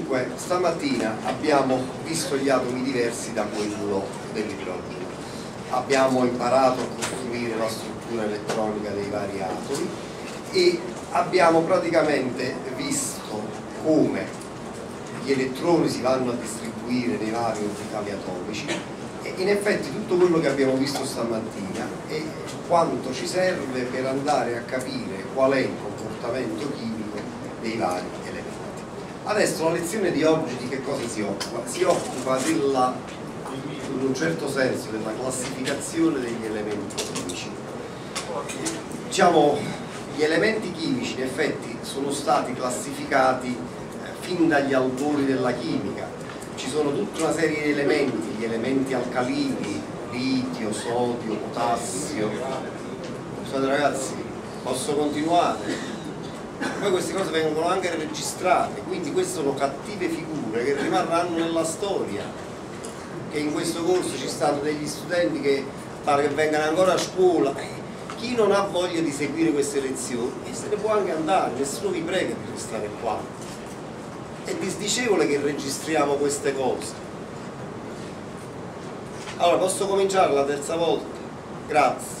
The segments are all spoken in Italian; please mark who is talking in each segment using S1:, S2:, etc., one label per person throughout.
S1: Dunque, stamattina abbiamo visto gli atomi diversi da quello dell'idrogeno. Abbiamo imparato a costruire la struttura elettronica dei vari atomi e abbiamo praticamente visto come gli elettroni si vanno a distribuire nei vari orbitali atomici, e in effetti tutto quello che abbiamo visto stamattina è quanto ci serve per andare a capire qual è il comportamento chimico dei vari elementi. Adesso la lezione di oggi di che cosa si occupa? Si occupa della, in un certo senso, della classificazione degli elementi chimici. Diciamo, gli elementi chimici in effetti sono stati classificati fin dagli albori della chimica. Ci sono tutta una serie di elementi, gli elementi alcalini, litio, sodio, potassio. Scusate ragazzi, posso continuare? Poi queste cose vengono anche registrate, quindi queste sono cattive figure che rimarranno nella storia. Che in questo corso ci stanno degli studenti che pare che vengano ancora a scuola. Chi non ha voglia di seguire queste lezioni se ne può anche andare, nessuno vi prega di restare qua. È disdicevole che registriamo queste cose. Allora, posso cominciare la terza volta? Grazie.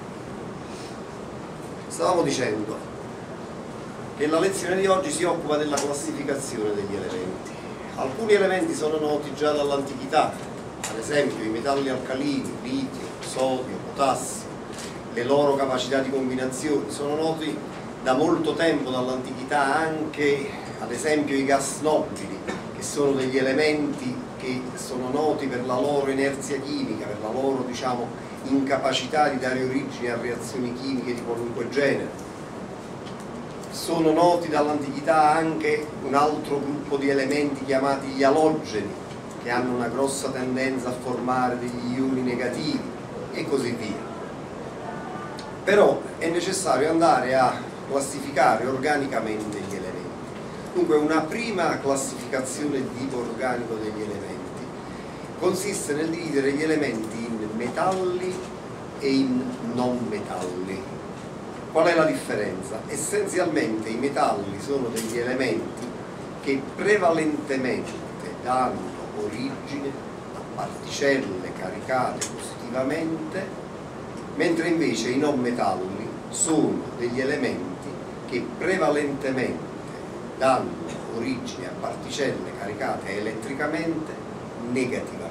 S1: Stavamo dicendo che la lezione di oggi si occupa della classificazione degli elementi. Alcuni elementi sono noti già dall'antichità, ad esempio i metalli alcalini, litio, sodio, potassio, le loro capacità di combinazione, sono noti da molto tempo dall'antichità anche, ad esempio, i gas nobili, che sono degli elementi che sono noti per la loro inerzia chimica, per la loro, diciamo, incapacità di dare origine a reazioni chimiche di qualunque genere. Sono noti dall'antichità anche un altro gruppo di elementi chiamati gli alogeni, che hanno una grossa tendenza a formare degli ioni negativi e così via. Però è necessario andare a classificare organicamente gli elementi. Dunque una prima classificazione di tipo organico degli elementi consiste nel dividere gli elementi in metalli e in non metalli. Qual è la differenza? Essenzialmente i metalli sono degli elementi che prevalentemente danno origine a particelle caricate positivamente, mentre invece i non metalli sono degli elementi che prevalentemente danno origine a particelle caricate elettricamente negativamente.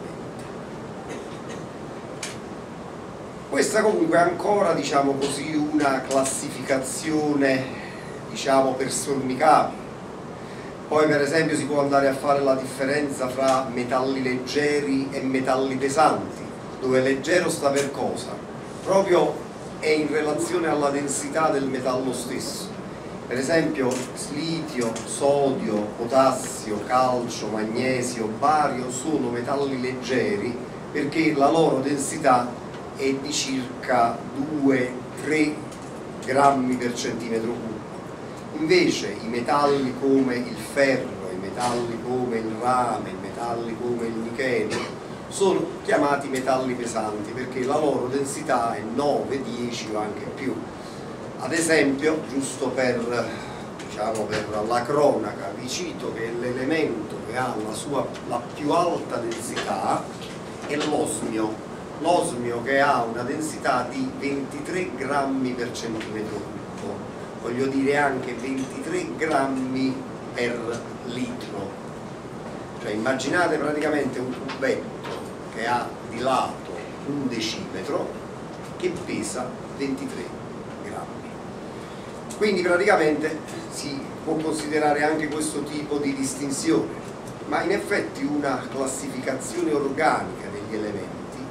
S1: Questa comunque è ancora, diciamo così, una classificazione, diciamo, per sommi capi. Poi per esempio si può andare a fare la differenza fra metalli leggeri e metalli pesanti, dove leggero sta per cosa? Proprio è in relazione alla densità del metallo stesso. Per esempio litio, sodio, potassio, calcio, magnesio, bario sono metalli leggeri perché la loro densità è di circa 2-3 grammi per centimetro cubo. Invece i metalli come il ferro, i metalli come il rame, i metalli come il nichele sono chiamati metalli pesanti perché la loro densità è 9, 10 o anche più. Ad esempio, giusto per, diciamo, per la cronaca, vi cito che l'elemento che ha la più alta densità è l'osmio. L'osmio che ha una densità di 23 grammi per centimetro cubo, voglio dire anche 23 grammi per litro. Cioè immaginate praticamente un cubetto che ha di lato 1 decimetro che pesa 23 grammi. Quindi praticamente si può considerare anche questo tipo di distinzione, ma in effetti una classificazione organica degli elementi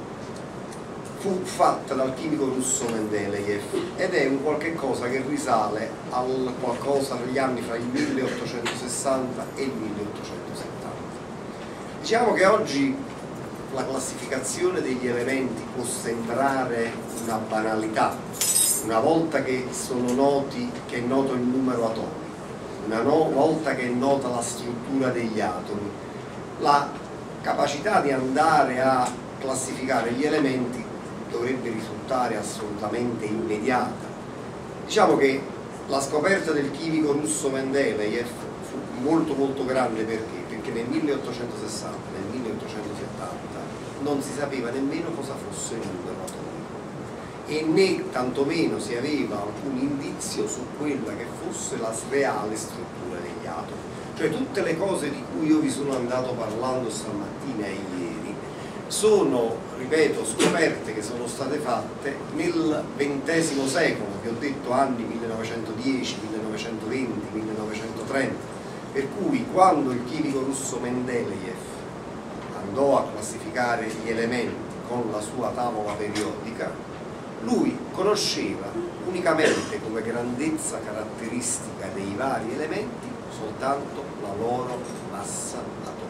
S1: fu fatta dal chimico russo Mendeleev ed è un qualche cosa che risale al qualcosa negli anni fra il 1860 e il 1870. Diciamo che oggi la classificazione degli elementi può sembrare una banalità, una volta che sono noti, che è noto il numero atomico, una volta che è nota la struttura degli atomi, la capacità di andare a classificare gli elementi dovrebbe risultare assolutamente immediata. Diciamo che la scoperta del chimico russo Mendeleev fu molto molto grande perché nel 1860, nel 1870 non si sapeva nemmeno cosa fosse il numero atomico e né tantomeno si aveva alcun indizio su quella che fosse la reale struttura degli atomi. Cioè tutte le cose di cui io vi sono andato parlando stamattina e ieri sono, ripeto, scoperte che sono state fatte nel XX secolo, vi ho detto anni 1910, 1920, 1930, per cui quando il chimico russo Mendeleev andò a classificare gli elementi con la sua tavola periodica, lui conosceva unicamente come grandezza caratteristica dei vari elementi soltanto la loro massa atomica.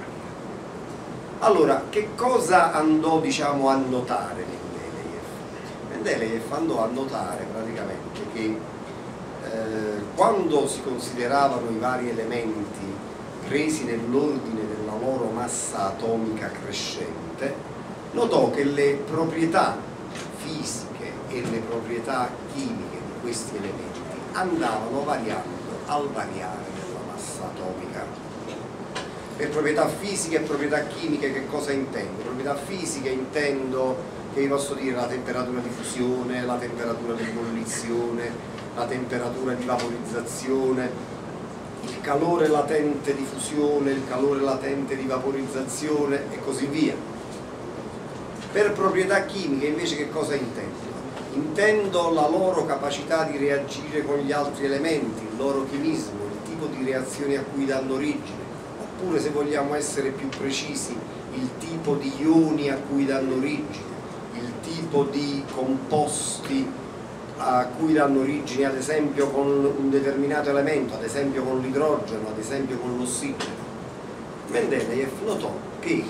S1: Allora, che cosa andò, diciamo, a notare Mendeleev? Mendeleev andò a notare praticamente che quando si consideravano i vari elementi presi nell'ordine della loro massa atomica crescente, notò che le proprietà fisiche e le proprietà chimiche di questi elementi andavano variando al variare della massa atomica. Per proprietà fisiche e proprietà chimiche che cosa intendo? Proprietà fisiche intendo, che vi posso dire, la temperatura di fusione, la temperatura di ebollizione, la temperatura di vaporizzazione, il calore latente di fusione, il calore latente di vaporizzazione e così via. Per proprietà chimiche invece che cosa intendo? Intendo la loro capacità di reagire con gli altri elementi, il loro chimismo, il tipo di reazioni a cui danno origine, oppure, se vogliamo essere più precisi, il tipo di ioni a cui danno origine, il tipo di composti a cui danno origine, ad esempio con un determinato elemento, ad esempio con l'idrogeno, ad esempio con l'ossigeno. Mendeleev notò che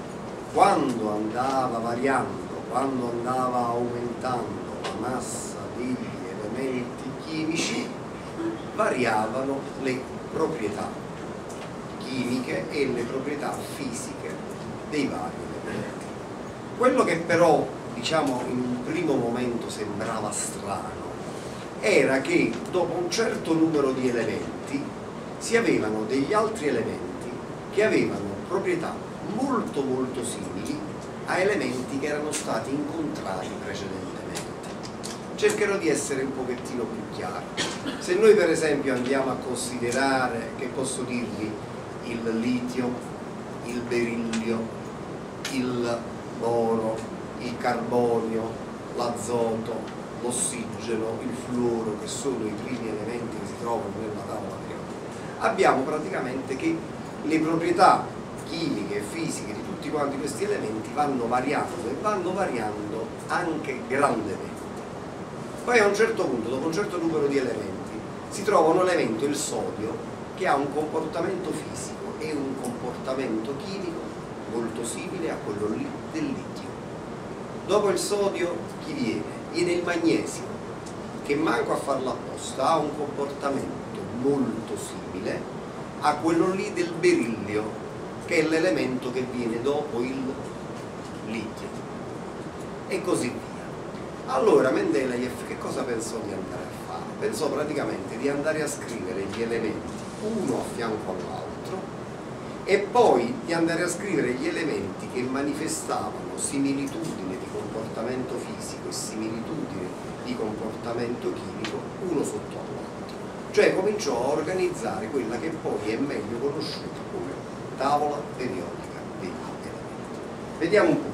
S1: quando andava variando, quando andava aumentando la massa degli elementi chimici, variavano le proprietà chimiche e le proprietà fisiche dei vari elementi. Quello che però, diciamo, in un primo momento sembrava strano era che dopo un certo numero di elementi si avevano degli altri elementi che avevano proprietà molto molto simili a elementi che erano stati incontrati precedentemente. Cercherò di essere un pochettino più chiaro. Se noi per esempio andiamo a considerare, che posso dirvi, il litio, il berillio, il boro, il carbonio, l'azoto, l'ossigeno, il fluoro, che sono i primi elementi che si trovano nella tavola periodica, abbiamo praticamente che le proprietà chimiche e fisiche di tutti quanti questi elementi vanno variando e vanno variando anche grandemente. Poi a un certo punto, dopo un certo numero di elementi, si trova un elemento, il sodio, che ha un comportamento fisico e un comportamento chimico molto simile a quello lì del litio. Dopo il sodio chi viene? Viene il magnesio, che manco a farlo apposta ha un comportamento molto simile a quello lì del berillio, che è l'elemento che viene dopo il litio, e così via. Allora Mendeleev che cosa pensò di andare a fare? Pensò praticamente di andare a scrivere gli elementi uno a fianco all'altro e poi di andare a scrivere gli elementi che manifestavano similitudine di comportamento fisico e similitudine di comportamento chimico uno sotto all'altro. Cioè cominciò a organizzare quella che poi è meglio conosciuta come tavola periodica degli elementi. Vediamo un po'.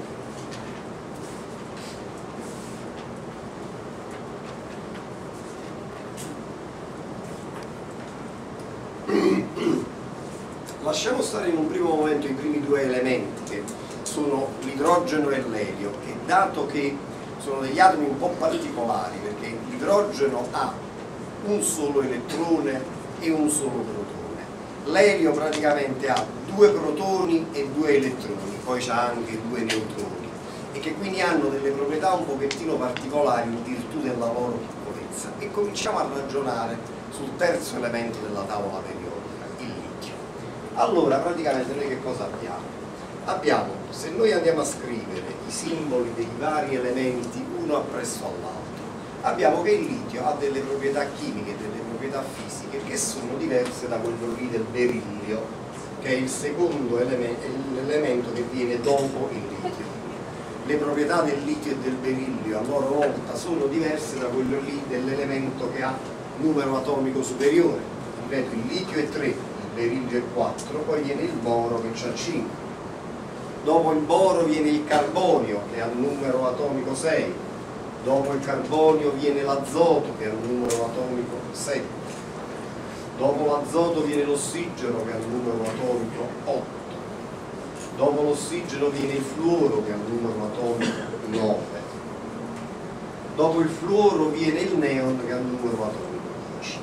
S1: Lasciamo stare in un primo momento i primi due elementi, che sono l'idrogeno e l'elio, che dato che sono degli atomi un po' particolari, perché l'idrogeno ha un solo elettrone e un solo protone, l'elio praticamente ha due protoni e due elettroni, poi c'ha anche due neutroni, e che quindi hanno delle proprietà un pochettino particolari in virtù della loro piccolezza. E cominciamo a ragionare sul terzo elemento della tavola periodica, il litio. Allora praticamente noi che cosa abbiamo? Abbiamo, se noi andiamo a scrivere i simboli dei vari elementi uno appresso all'altro, abbiamo che il litio ha delle proprietà chimiche, delle proprietà fisiche che sono diverse da quello lì del berillio, che è il secondo elemento che viene dopo il litio. Le proprietà del litio e del berillio a loro volta sono diverse da quello lì dell'elemento che ha numero atomico superiore. Ripeto, il litio è 3, il berillio è 4, poi viene il boro che ha 5. Dopo il boro viene il carbonio che ha un numero atomico 6, dopo il carbonio viene l'azoto che ha un numero atomico 7, dopo l'azoto viene l'ossigeno che ha un numero atomico 8, dopo l'ossigeno viene il fluoro che ha un numero atomico 9, dopo il fluoro viene il neon che ha un numero atomico 10.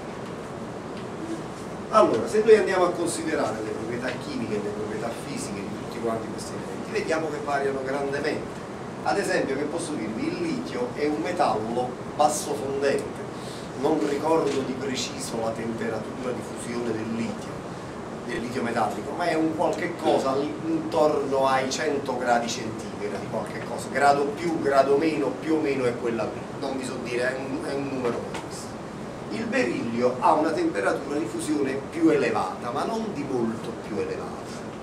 S1: Allora, se noi andiamo a considerare le proprietà chimiche e le proprietà fisiche di tutti quanti questi elementi, vediamo che variano grandemente. Ad esempio, che posso dirvi, il litio è un metallo basso fondente, non ricordo di preciso la temperatura di fusione del litio metallico, ma è un qualche cosa intorno ai 100 gradi centigradi, qualche cosa, grado più, grado meno, più o meno è quella lì, non vi so dire, è un numero questo. Il berillio ha una temperatura di fusione più elevata, ma non di molto più elevata.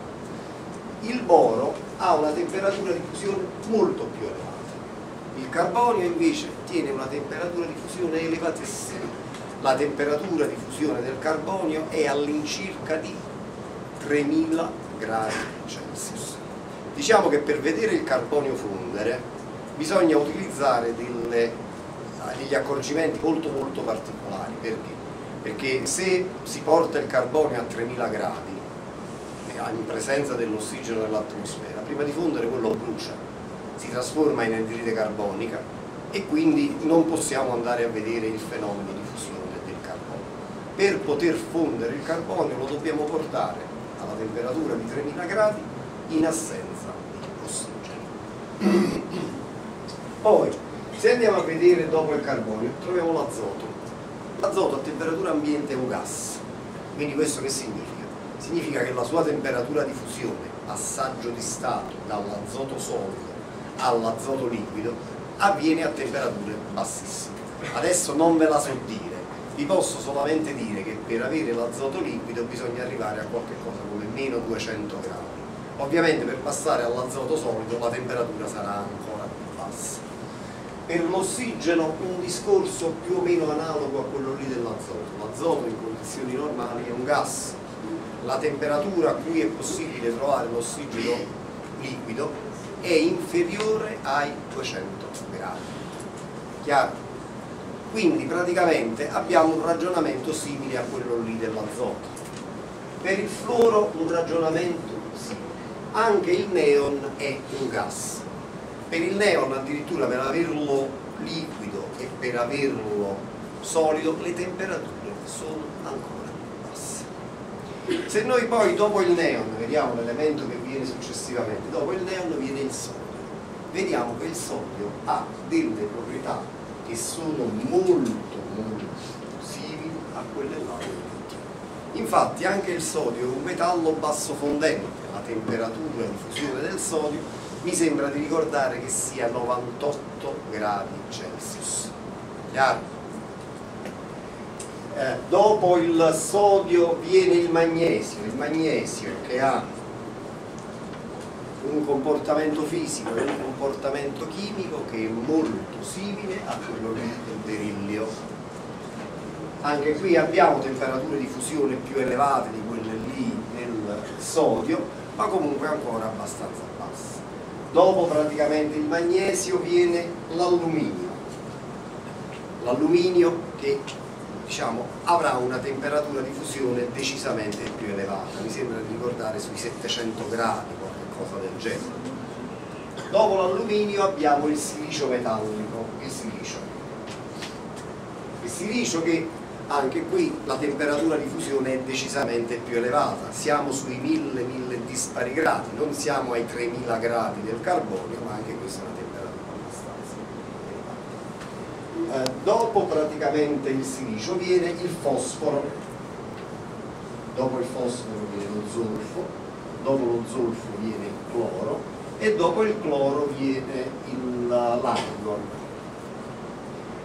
S1: Il boro ha una temperatura di fusione molto più elevata. Il carbonio invece tiene una temperatura di fusione elevatissima. La temperatura di fusione del carbonio è all'incirca di 3000 gradi Celsius. Diciamo che per vedere il carbonio fondere bisogna utilizzare degli accorgimenti molto particolari. Perché? Perché se si porta il carbonio a 3000 gradi in presenza dell'ossigeno dell'atmosfera, prima di fondere quello brucia, si trasforma in anidride carbonica e quindi non possiamo andare a vedere il fenomeno di fusione del carbonio. Per poter fondere il carbonio lo dobbiamo portare alla temperatura di 3000 gradi in assenza di ossigeno. Poi, se andiamo a vedere dopo il carbonio, troviamo l'azoto. L'azoto a temperatura ambiente è un gas, quindi questo che significa? Significa che la sua temperatura di fusione, passaggio di stato dall'azoto solido all'azoto liquido, avviene a temperature bassissime. Adesso non ve la so dire, vi posso solamente dire che per avere l'azoto liquido bisogna arrivare a qualche cosa come meno 200 gradi. Ovviamente per passare all'azoto solido la temperatura sarà ancora più bassa. Per l'ossigeno un discorso più o meno analogo a quello lì dell'azoto. L'azoto in condizioni normali è un gas. La temperatura a cui è possibile trovare l'ossigeno liquido è inferiore ai 200 gradi. Chiaro? Quindi praticamente abbiamo un ragionamento simile a quello lì dell'azoto. Per il fluoro un ragionamento simile. Anche il neon è un gas. Per il neon addirittura per averlo liquido e per averlo solido le temperature sono ancora più basse. Se noi poi dopo il neon vediamo l'elemento che viene successivamente, dopo il neon viene il sodio. Vediamo che il sodio ha delle proprietà che sono molto simili a quelle là del litio. Infatti anche il sodio è un metallo basso fondente, la temperatura di fusione del sodio mi sembra di ricordare che sia 98 gradi Celsius. Chiaro? Dopo il sodio viene il magnesio che ha un comportamento fisico e un comportamento chimico che è molto simile a quello del berillio. Anche qui abbiamo temperature di fusione più elevate di quelle lì nel sodio, ma comunque ancora abbastanza basse. Dopo praticamente il magnesio viene l'alluminio. L'alluminio che diciamo avrà una temperatura di fusione decisamente più elevata, mi sembra di ricordare sui 700 gradi, qualcosa del genere. Dopo l'alluminio abbiamo il silicio metallico, il silicio che anche qui la temperatura di fusione è decisamente più elevata, siamo sui 1000 dispari gradi, non siamo ai 3000 gradi del carbonio, ma anche questa è una temperatura abbastanza elevata. Dopo praticamente il silicio viene il fosforo, dopo il fosforo viene lo zolfo, dopo lo zolfo viene il cloro e dopo il cloro viene l'argon.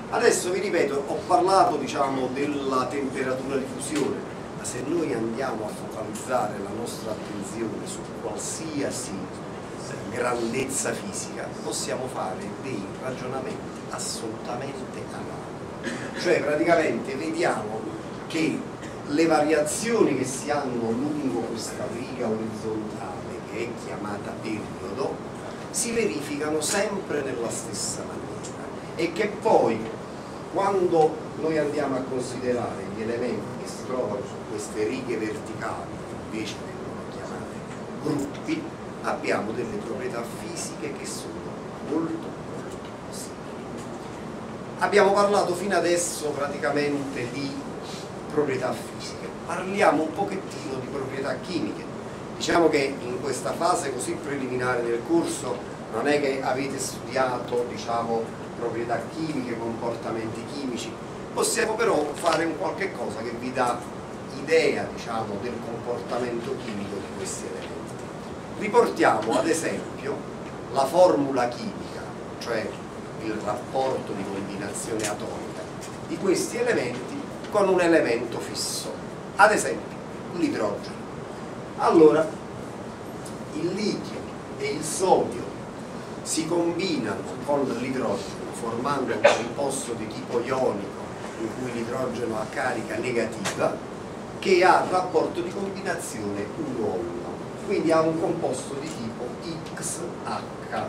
S1: Adesso vi ripeto, ho parlato diciamo della temperatura di fusione, ma se noi andiamo a focalizzare la nostra attenzione su qualsiasi grandezza fisica, possiamo fare dei ragionamenti assolutamente analoghi. Cioè praticamente vediamo che le variazioni che si hanno lungo questa riga orizzontale, che è chiamata periodo, si verificano sempre nella stessa maniera e che poi quando noi andiamo a considerare gli elementi che si trovano su queste righe verticali, che invece vengono chiamate gruppi, abbiamo delle proprietà fisiche che sono molto simili. Abbiamo parlato fino adesso praticamente di proprietà fisiche, parliamo un pochettino di proprietà chimiche. Diciamo che in questa fase così preliminare del corso non è che avete studiato diciamo proprietà chimiche, comportamenti chimici, possiamo però fare un qualche cosa che vi dà idea diciamo del comportamento chimico di questi elementi. Riportiamo ad esempio la formula chimica, cioè il rapporto di combinazione atomica di questi elementi con un elemento fisso, ad esempio l'idrogeno. Allora, il litio e il sodio si combinano con l'idrogeno formando un composto di tipo ionico in cui l'idrogeno ha carica negativa che ha rapporto di combinazione 1-1, quindi ha un composto di tipo XH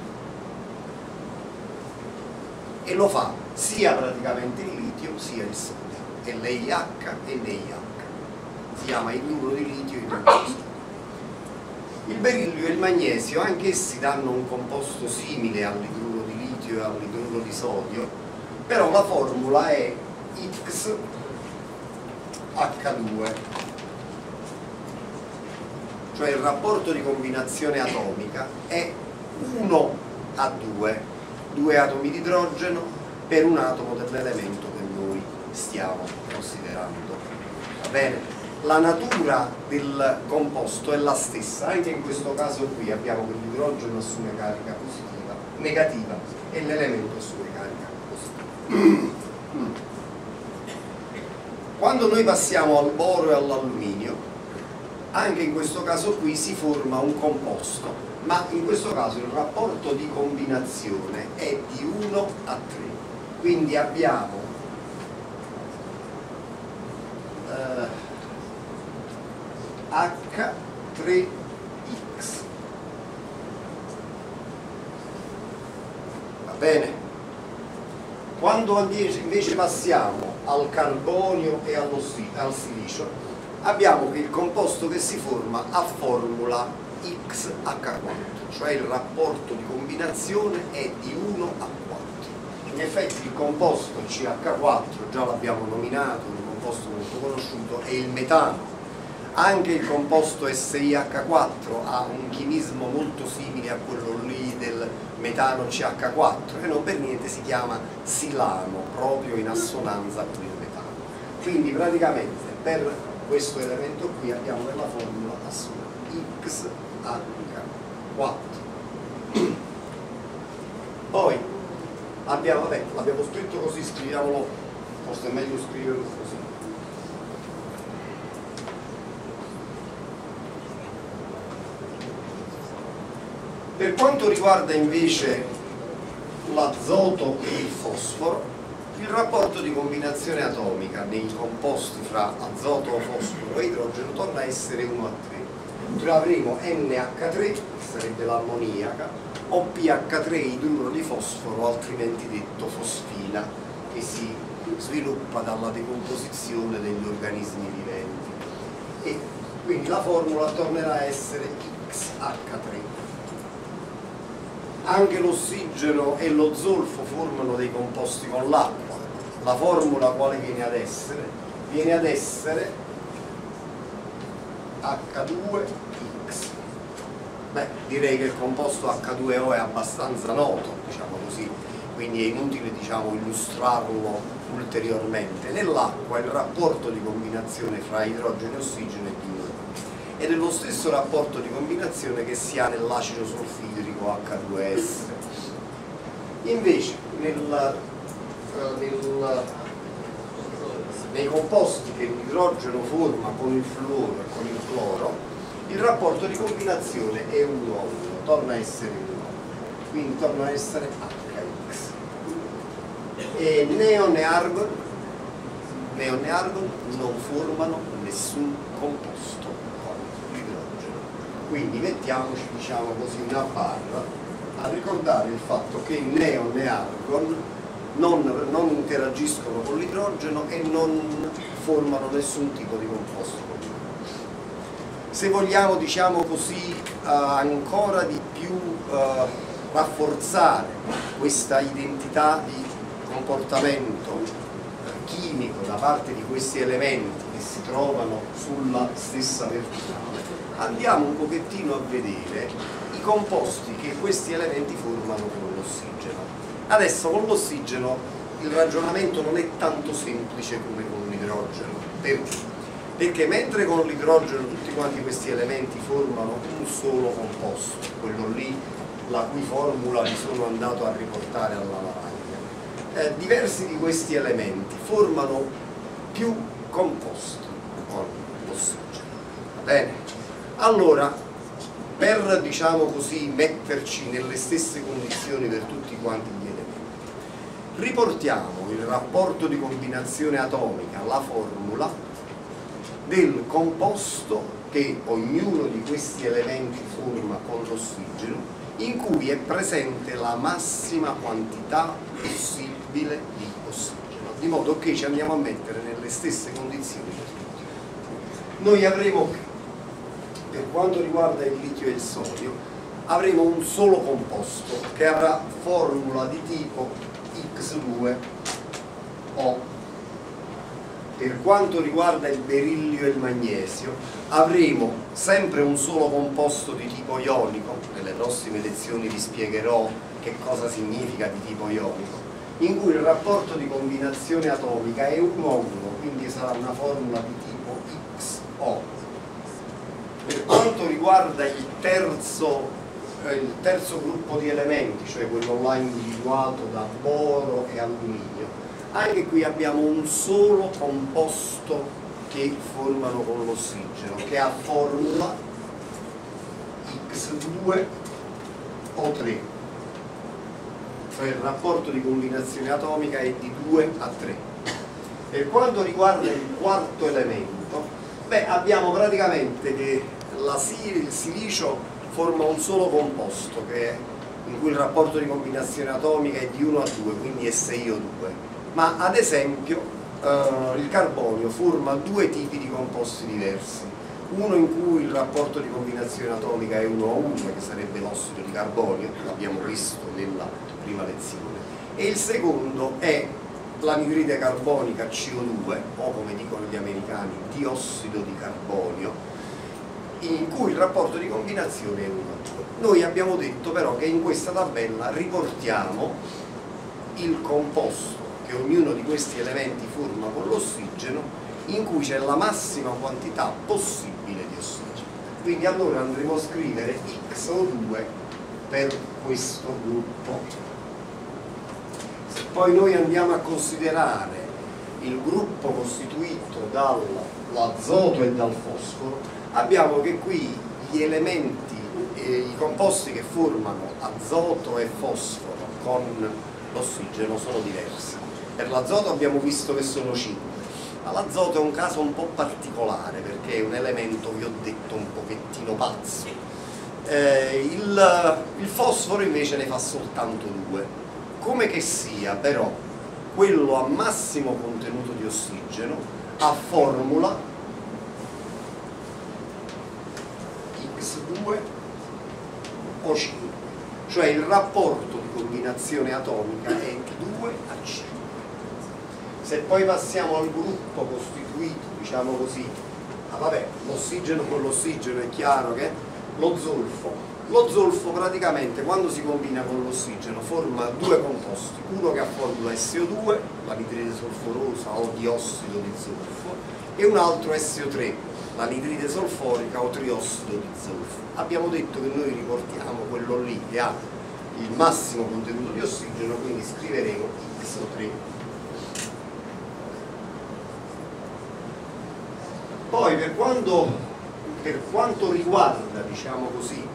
S1: e lo fa sia praticamente il litio sia il sodio, e l'EIH e l'EIH, si chiama idruro di litio e idruro di sodio. Il berillio e il magnesio anch'essi danno un composto simile all'idruro di litio e all'idruro di sodio, però la formula è XH2, cioè il rapporto di combinazione atomica è 1:2, 2 atomi di idrogeno per un atomo dell'elemento che noi stiamo considerando. Va bene? La natura del composto è la stessa, anche in questo caso qui abbiamo che l'idrogeno assume carica positiva, negativa e l'elemento assume carica positiva. Quando noi passiamo al boro e all'alluminio, anche in questo caso qui si forma un composto, ma in questo caso il rapporto di combinazione è di 1:3, quindi abbiamo H3X. Va bene? Quando invece passiamo al carbonio e al silicio, abbiamo che il composto che si forma ha formula XH4, cioè il rapporto di combinazione è di 1:4. In effetti il composto CH4, già l'abbiamo nominato, un composto molto conosciuto, è il metano. Anche il composto SiH4 ha un chimismo molto simile a quello lì del metano CH4 e non per niente si chiama silano, proprio in assonanza con il metano. Quindi praticamente per questo elemento qui abbiamo nella formula assoluta XH4. Poi abbiamo scritto così, scriviamolo, forse è meglio scriverlo così. Per quanto riguarda invece l'azoto e il fosforo, il rapporto di combinazione atomica nei composti fra azoto, fosforo e idrogeno torna a essere 1:3. Cioè avremo NH3, che sarebbe l'ammoniaca, o PH3, idruro di fosforo, altrimenti detto fosfina, che si sviluppa dalla decomposizione degli organismi viventi. E quindi la formula tornerà a essere XH3. Anche l'ossigeno e lo zolfo formano dei composti con l'acqua. La formula quale viene ad essere? Viene ad essere H2X. Beh, direi che il composto H2O è abbastanza noto, diciamo così, quindi è inutile diciamo, illustrarlo ulteriormente. Nell'acqua il rapporto di combinazione fra idrogeno e ossigeno è di 1. Ed è lo stesso rapporto di combinazione che si ha nell'acido solfidrico H2S. Invece nel nei composti che l'idrogeno forma con il fluoro e con il cloro, il rapporto di combinazione è 1 a 1, torna a essere 1, quindi torna a essere HX. E neon e argon non formano nessun composto con l'idrogeno. Quindi mettiamoci, diciamo così, una barra a ricordare il fatto che neon e argon non interagiscono con l'idrogeno e non formano nessun tipo di composto con l'idrogeno. Se vogliamo, diciamo così, ancora di più rafforzare questa identità di comportamento chimico da parte di questi elementi che si trovano sulla stessa verticale, andiamo un pochettino a vedere i composti che questi elementi formano con l'ossigeno. Adesso con l'ossigeno il ragionamento non è tanto semplice come con l'idrogeno. Perché? Perché mentre con l'idrogeno tutti quanti questi elementi formano un solo composto, quello lì la cui formula vi sono andato a riportare alla lavagna, diversi di questi elementi formano più composti con l'ossigeno. Va bene? Allora, per, diciamo così, metterci nelle stesse condizioni per tutti quanti gli elementi, riportiamo il rapporto di combinazione atomica, la formula del composto che ognuno di questi elementi forma con l'ossigeno, in cui è presente la massima quantità possibile di ossigeno, di modo che ci andiamo a mettere nelle stesse condizioni per tutti. Noi avremo, per quanto riguarda il litio e il sodio, avremo un solo composto che avrà formula di tipo X2O. Per quanto riguarda il berillio e il magnesio, avremo sempre un solo composto di tipo ionico. Nelle prossime lezioni vi spiegherò che cosa significa di tipo ionico, in cui il rapporto di combinazione atomica è 1 a 1, quindi sarà una formula di tipo XO. Per quanto riguarda il terzo gruppo di elementi, cioè quello là individuato da boro e alluminio, anche qui abbiamo un solo composto che formano con l'ossigeno, che ha formula X2O3, cioè il rapporto di combinazione atomica è di 2 a 3. Per quanto riguarda il quarto elemento, abbiamo praticamente che il silicio forma un solo composto in cui il rapporto di combinazione atomica è di 1 a 2, quindi SiO2. Ma ad esempio il carbonio forma due tipi di composti diversi, uno in cui il rapporto di combinazione atomica è 1 a 1, che sarebbe l'ossido di carbonio, l'abbiamo visto nella prima lezione, e il secondo è l'anidride carbonica CO2, o come dicono gli americani, diossido di carbonio, in cui il rapporto di combinazione è 1 a 2. Noi abbiamo detto però che in questa tabella riportiamo il composto che ognuno di questi elementi forma con l'ossigeno, in cui c'è la massima quantità possibile di ossigeno. Quindi allora andremo a scrivere XO2 per questo gruppo. Se poi noi andiamo a considerare il gruppo costituito dall'azoto e dal fosforo, abbiamo che qui gli elementi, i composti che formano azoto e fosforo con l'ossigeno sono diversi. Per l'azoto abbiamo visto che sono 5, ma l'azoto è un caso un po' particolare perché è un elemento, vi ho detto, un pochettino pazzo. Il fosforo invece ne fa soltanto 2. Come che sia, però, quello a massimo contenuto di ossigeno ha formula X2O5, cioè il rapporto di combinazione atomica è 2 a 5. Se poi passiamo al gruppo costituito, diciamo così, l'ossigeno con l'ossigeno è chiaro che lo zolfo praticamente quando si combina con l'ossigeno forma due composti, uno che ha formula SO2, l'anidride solforosa o diossido di zolfo, e un altro SO3, l'anidride solforica o triossido di zolfo. Abbiamo detto che noi riportiamo quello lì che ha il massimo contenuto di ossigeno, quindi scriveremo XO3. Poi per quanto riguarda, diciamo così,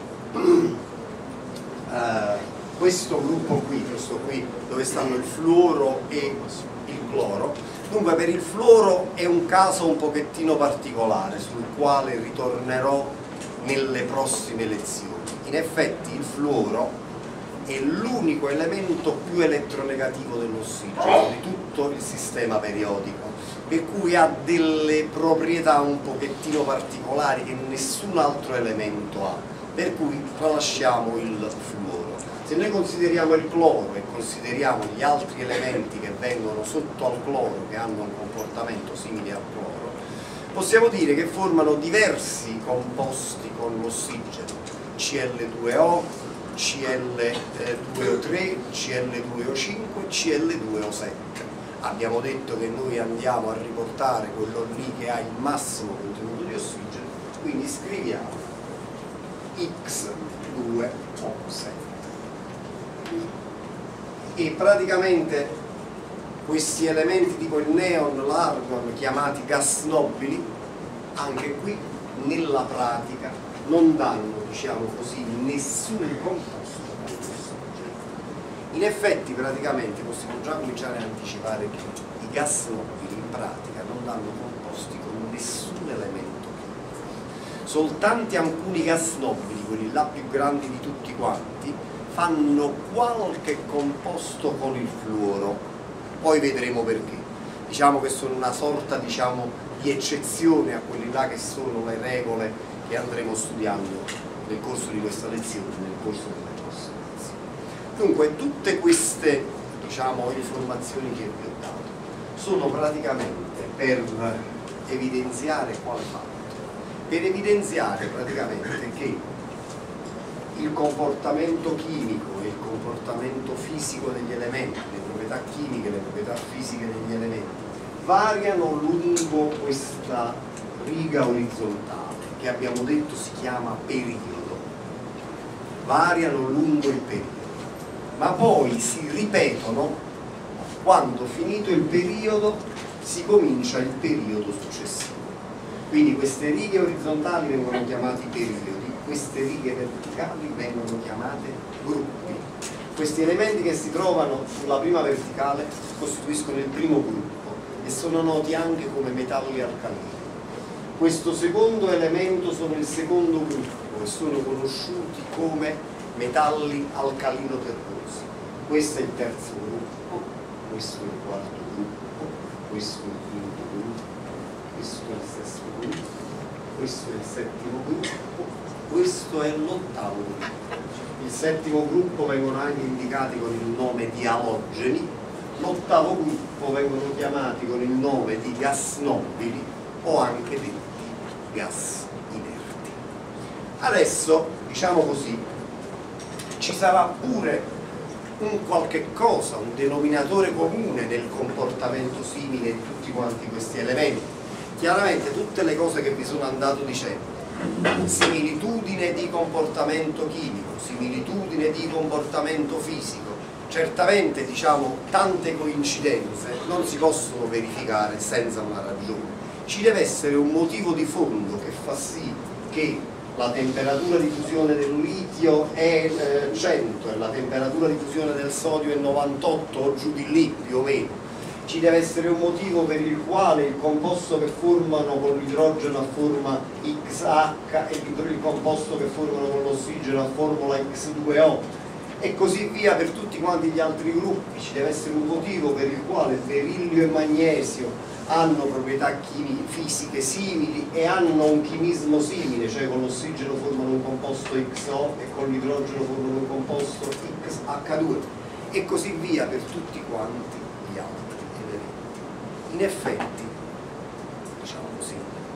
S1: questo gruppo qui, questo qui dove stanno il fluoro e il cloro, dunque per il fluoro è un caso un pochettino particolare sul quale ritornerò nelle prossime lezioni. In effetti il fluoro è l'unico elemento più elettronegativo dell'ossigeno di tutto il sistema periodico, per cui ha delle proprietà un pochettino particolari che nessun altro elemento ha, per cui tralasciamo il fluoro. Se noi consideriamo il cloro e consideriamo gli altri elementi che vengono sotto al cloro, che hanno un comportamento simile al cloro, possiamo dire che formano diversi composti con l'ossigeno: Cl2O, Cl2O3, Cl2O5, Cl2O7. Abbiamo detto che noi andiamo a riportare quello lì che ha il massimo contenuto di ossigeno, quindi scriviamo X2O7. E praticamente questi elementi tipo il neon, l'argon, chiamati gas nobili, anche qui nella pratica non danno, diciamo così, nessun composto con l'ossigeno. In effetti praticamente possiamo già cominciare a anticipare che i gas nobili in pratica non danno composti con nessun elemento chimico. Soltanto alcuni gas nobili, quelli là più grandi di tutti quanti, fanno qualche composto con il fluoro, poi vedremo perché. Diciamo che sono una sorta, diciamo, di eccezione a quelli là che sono le regole che andremo studiando nel corso di questa lezione, nel corso delle prossime lezioni. Dunque tutte queste, diciamo, informazioni che vi ho dato sono praticamente per evidenziare quale fatto? Per evidenziare praticamente che il comportamento chimico e il comportamento fisico degli elementi, le proprietà chimiche e le proprietà fisiche degli elementi variano lungo questa riga orizzontale che abbiamo detto si chiama periodo, variano lungo il periodo, ma poi si ripetono quando finito il periodo si comincia il periodo successivo. Quindi queste righe orizzontali vengono chiamate periodi, queste righe verticali vengono chiamate gruppi. Questi elementi che si trovano sulla prima verticale costituiscono il primo gruppo e sono noti anche come metalli alcalini. Questo secondo elemento sono il secondo gruppo e sono conosciuti come metalli alcalino-terrosi. Questo è il terzo gruppo, questo è il quarto gruppo, questo è il quinto gruppo, questo è il sesto gruppo, questo è il settimo gruppo, questo è l'ottavo gruppo. Il settimo gruppo vengono anche indicati con il nome di alogeni, l'ottavo gruppo vengono chiamati con il nome di gas nobili o anche detti gas inerti. Adesso, diciamo così, ci sarà pure un qualche cosa, un denominatore comune nel comportamento simile di tutti quanti questi elementi. Chiaramente tutte le cose che vi sono andato dicendo, similitudine di comportamento chimico, similitudine di comportamento fisico, certamente, diciamo, tante coincidenze non si possono verificare senza una ragione. Ci deve essere un motivo di fondo che fa sì che la temperatura di fusione del litio è 100 e la temperatura di fusione del sodio è 98 o giù di lì più o meno. Ci deve essere un motivo per il quale il composto che formano con l'idrogeno a forma XH e il composto che formano con l'ossigeno a formula X2O e così via per tutti quanti gli altri gruppi. Ci deve essere un motivo per il quale berillio e magnesio hanno proprietà fisiche simili e hanno un chimismo simile, cioè con l'ossigeno formano un composto XO e con l'idrogeno formano un composto XH2 e così via per tutti quanti gli altri elementi. In effetti, diciamo così,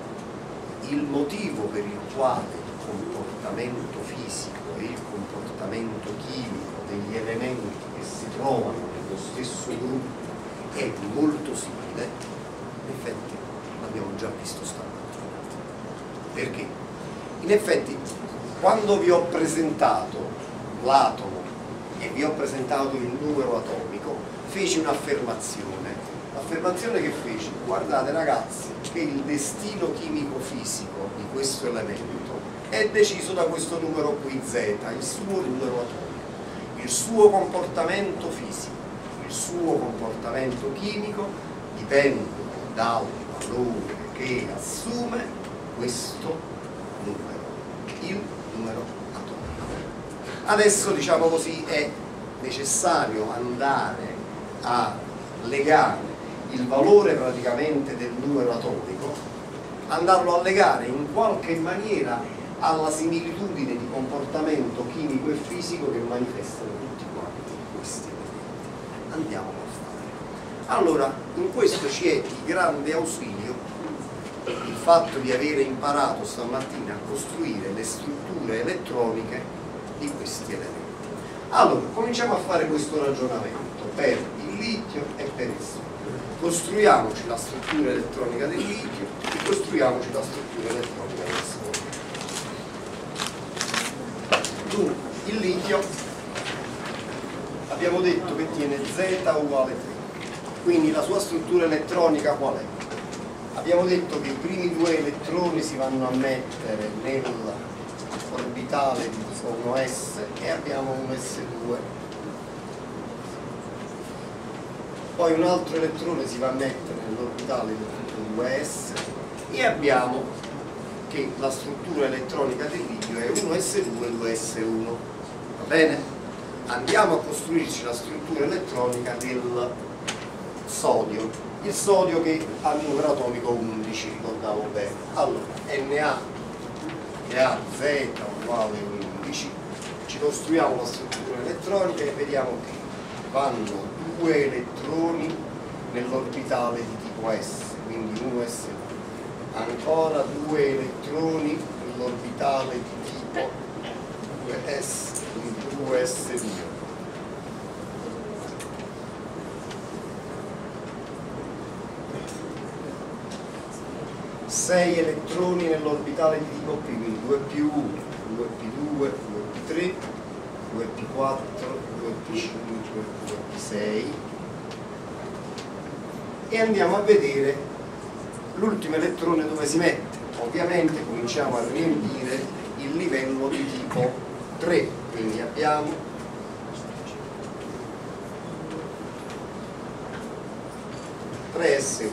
S1: il motivo per il quale il comportamento fisico e il comportamento chimico degli elementi che si trovano nello stesso gruppo è molto simile, in effetti l'abbiamo già visto stamattina. Perché? In effetti quando vi ho presentato l'atomo e vi ho presentato il numero atomico feci un'affermazione. L'affermazione che feci: guardate ragazzi, che il destino chimico-fisico di questo elemento è deciso da questo numero qui Z, il suo numero atomico, il suo comportamento fisico, il suo comportamento chimico dipende dal valore che assume questo numero, il numero atomico. Adesso, diciamo così, è necessario andare a legare il valore praticamente del numero atomico, andarlo a legare in qualche maniera alla similitudine di comportamento chimico e fisico che manifestano tutti quanti questi elementi. Andiamo a fare. Allora, in questo ci è di grande ausilio il fatto di avere imparato stamattina a costruire le strutture elettroniche di questi elementi. Allora, cominciamo a fare questo ragionamento per il litio e per il sodio. Costruiamoci la struttura elettronica del litio e costruiamoci la struttura elettronica del sodio. Dunque, il litio abbiamo detto che tiene Z uguale 3, quindi la sua struttura elettronica qual è? Abbiamo detto che i primi due elettroni si vanno a mettere nell'orbitale di tipo 1s e abbiamo un S2. Poi un altro elettrone si va a mettere nell'orbitale di tipo 2s e abbiamo che la struttura elettronica del litio è 1s2 2s1. Va bene? Andiamo a costruirci la struttura elettronica del sodio. Il sodio che ha il numero atomico 11, ricordavo bene. Allora, NaZ uguale 11, ci costruiamo la struttura elettronica e vediamo che vanno due elettroni nell'orbitale di tipo S, quindi 1s2. Ancora due elettroni nell'orbitale di tipo 2s, quindi 2s2. 6 elettroni nell'orbitale di tipo P, quindi 2p1, 2p2, 2p3, 2p4, 2p5, 2p6 e andiamo a vedere l'ultimo elettrone dove si mette. Ovviamente cominciamo a riempire il livello di tipo 3, quindi abbiamo 3s1.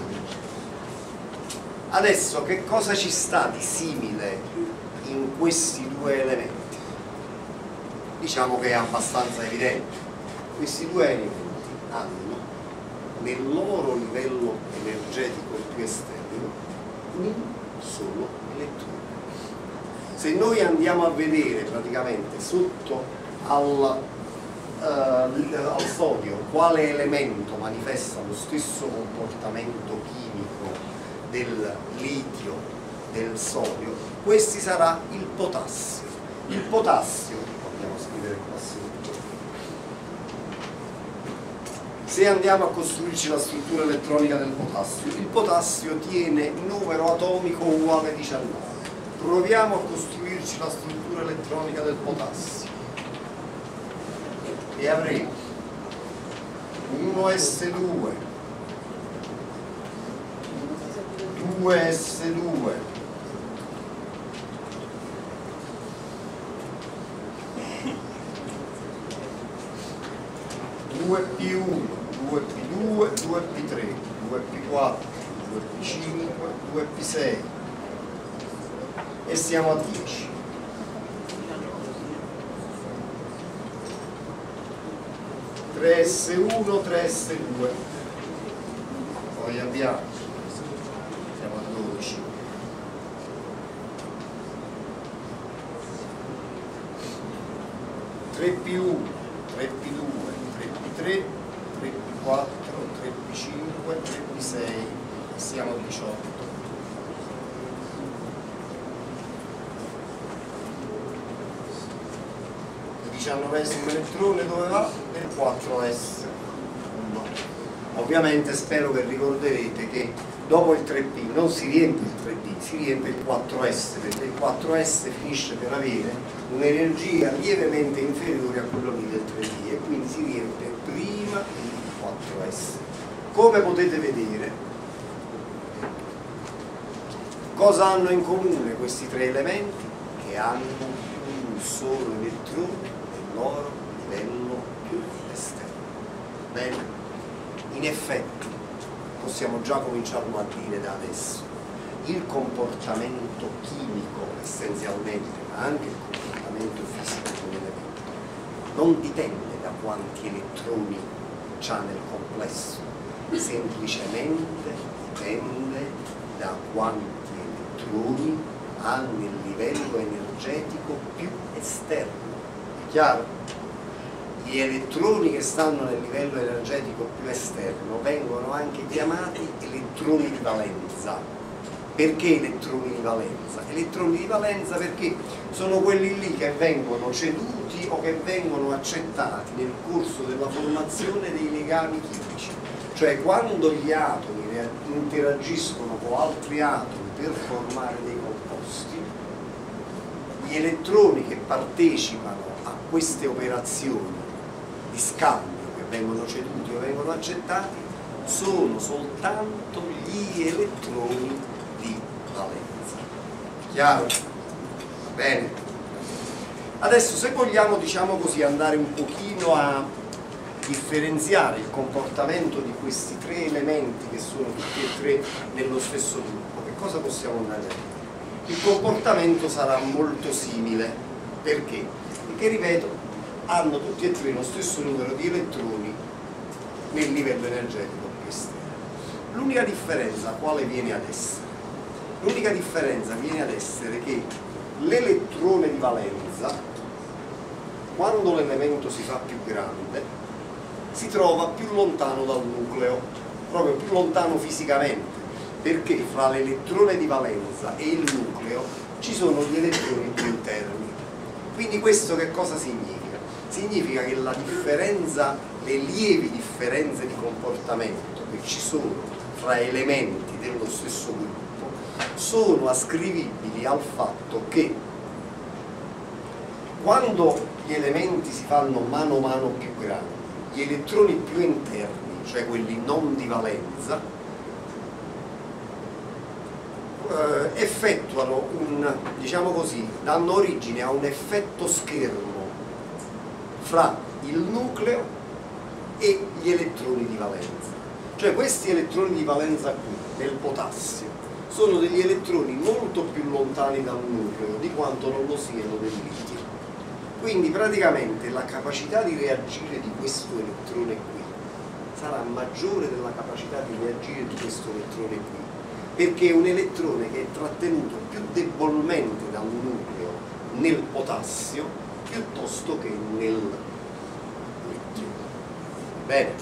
S1: Adesso che cosa ci sta di simile in questi due elementi? Diciamo che è abbastanza evidente. Questi due elementi hanno nel loro livello energetico più esterno un solo elettrone. Se noi andiamo a vedere praticamente sotto al sodio quale elemento manifesta lo stesso comportamento chimico del litio, del sodio, questi sarà il potassio. Il potassio, andiamo a scrivere qua sotto, se andiamo a costruirci la struttura elettronica del potassio, il potassio tiene numero atomico uguale a 19. Proviamo a costruirci la struttura elettronica del potassio e avremo 1s2, 2s2, 2p1, 2p2, 2p3, 2p4, 2p5, 2p6 e siamo a 10. S1, 3S2, poi abbiamo, siamo a 12, 3P1, 3P2, 3P3, 3P4, 3P5, 3P6, siamo a 18. Il 19esimo elettrone dove va? Nel 4s. Ovviamente spero che ricorderete che dopo il 3p non si riempie il 3d, si riempie il 4s, perché il 4s finisce per avere un'energia lievemente inferiore a quello lì del 3d e quindi si riempie prima il 4s. Come potete vedere, Cosa hanno in comune questi tre elementi? Che hanno un solo elettrone nel loro livello più esterno. Bene? In effetti, possiamo già cominciarlo a dire da adesso, il comportamento chimico essenzialmente, ma anche il comportamento fisico di un elemento, non dipende da quanti elettroni c'ha nel complesso, semplicemente dipende da quanti elettroni ha nel livello energetico più esterno. È chiaro? Gli elettroni che stanno nel livello energetico più esterno vengono anche chiamati elettroni di valenza. Perché elettroni di valenza? Elettroni di valenza perché sono quelli lì che vengono ceduti o che vengono accettati nel corso della formazione dei legami chimici. Cioè quando gli atomi interagiscono con altri atomi per formare dei composti, gli elettroni che partecipano a queste operazioni di scambio, che vengono ceduti o vengono accettati, sono soltanto gli elettroni di valenza. Chiaro? Va bene? Adesso, se vogliamo, diciamo così, andare un pochino a differenziare il comportamento di questi tre elementi che sono tutti e tre nello stesso gruppo, che cosa possiamo andare a dire? Il comportamento sarà molto simile. Perché? Perché, ripeto, hanno tutti e tre lo stesso numero di elettroni nel livello energetico più esterno. L'unica differenza quale viene ad essere? L'unica differenza viene ad essere che l'elettrone di valenza, quando l'elemento si fa più grande, si trova più lontano dal nucleo, proprio più lontano fisicamente, perché fra l'elettrone di valenza e il nucleo ci sono gli elettroni più interni. Quindi questo che cosa significa? Significa che la differenza, le lievi differenze di comportamento che ci sono fra elementi dello stesso gruppo sono ascrivibili al fatto che quando gli elementi si fanno mano a mano più grandi, gli elettroni più interni, cioè quelli non di valenza, effettuano diciamo così, danno origine a un effetto schermo fra il nucleo e gli elettroni di valenza. Cioè questi elettroni di valenza qui, del potassio, sono degli elettroni molto più lontani dal nucleo di quanto non lo siano del litio. Quindi praticamente la capacità di reagire di questo elettrone qui sarà maggiore della capacità di reagire di questo elettrone qui, perché è un elettrone che è trattenuto più debolmente da un nucleo nel potassio piuttosto che nel litio. Bene.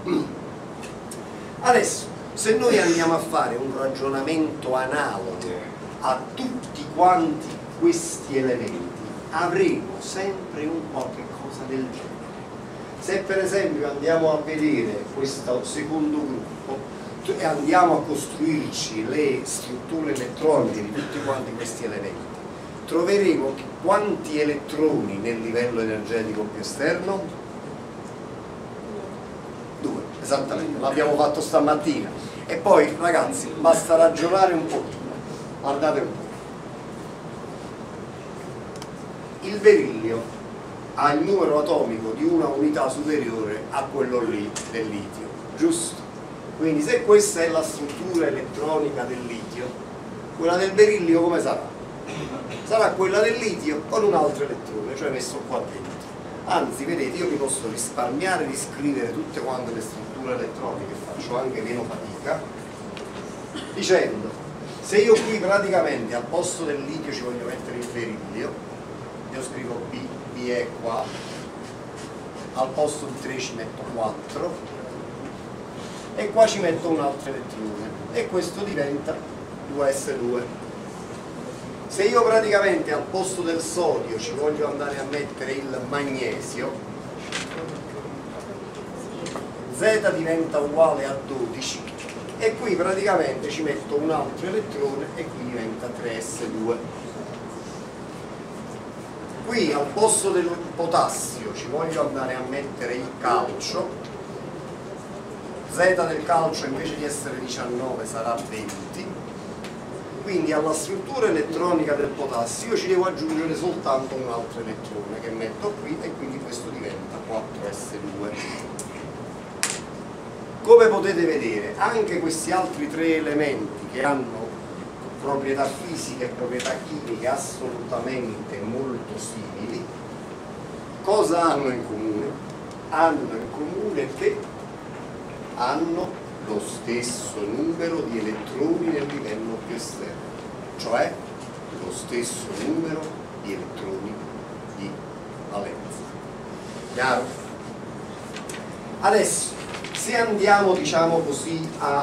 S1: Adesso, se noi andiamo a fare un ragionamento analogo a tutti quanti questi elementi, avremo sempre un qualche cosa del genere. Se per esempio andiamo a vedere questo secondo gruppo e andiamo a costruirci le strutture elettroniche di tutti quanti questi elementi, troveremo quanti elettroni nel livello energetico più esterno? 2, esattamente, l'abbiamo fatto stamattina. E poi ragazzi, basta ragionare un pochino, guardate un po'. Il berillio ha il numero atomico di una unità superiore a quello lì del litio, giusto? Quindi se questa è la struttura elettronica del litio, quella del berillio come sarà? Sarà quella del litio con un altro elettrone, cioè messo qua dentro. Anzi, vedete, io mi posso risparmiare di scrivere tutte quante le strutture elettroniche, faccio anche meno fatica, dicendo, se io qui praticamente al posto del litio ci voglio mettere il berillio, io scrivo B, B è qua, al posto di 3 ci metto 4 e qua ci metto un altro elettrone e questo diventa 2s2. Se io praticamente al posto del sodio ci voglio andare a mettere il magnesio, Z diventa uguale a 12 e qui praticamente ci metto un altro elettrone e qui diventa 3s2. Qui al posto del potassio ci voglio andare a mettere il calcio, Z del calcio invece di essere 19 sarà 20, quindi alla struttura elettronica del potassio io ci devo aggiungere soltanto un altro elettrone che metto qui e quindi questo diventa 4s2. Come potete vedere, anche questi altri tre elementi che hanno proprietà fisiche e proprietà chimiche assolutamente molto simili, cosa hanno in comune? Hanno in comune che hanno lo stesso numero di elettroni nel livello più esterno, cioè lo stesso numero di elettroni di valenza. Chiaro? Adesso, se andiamo, diciamo così, a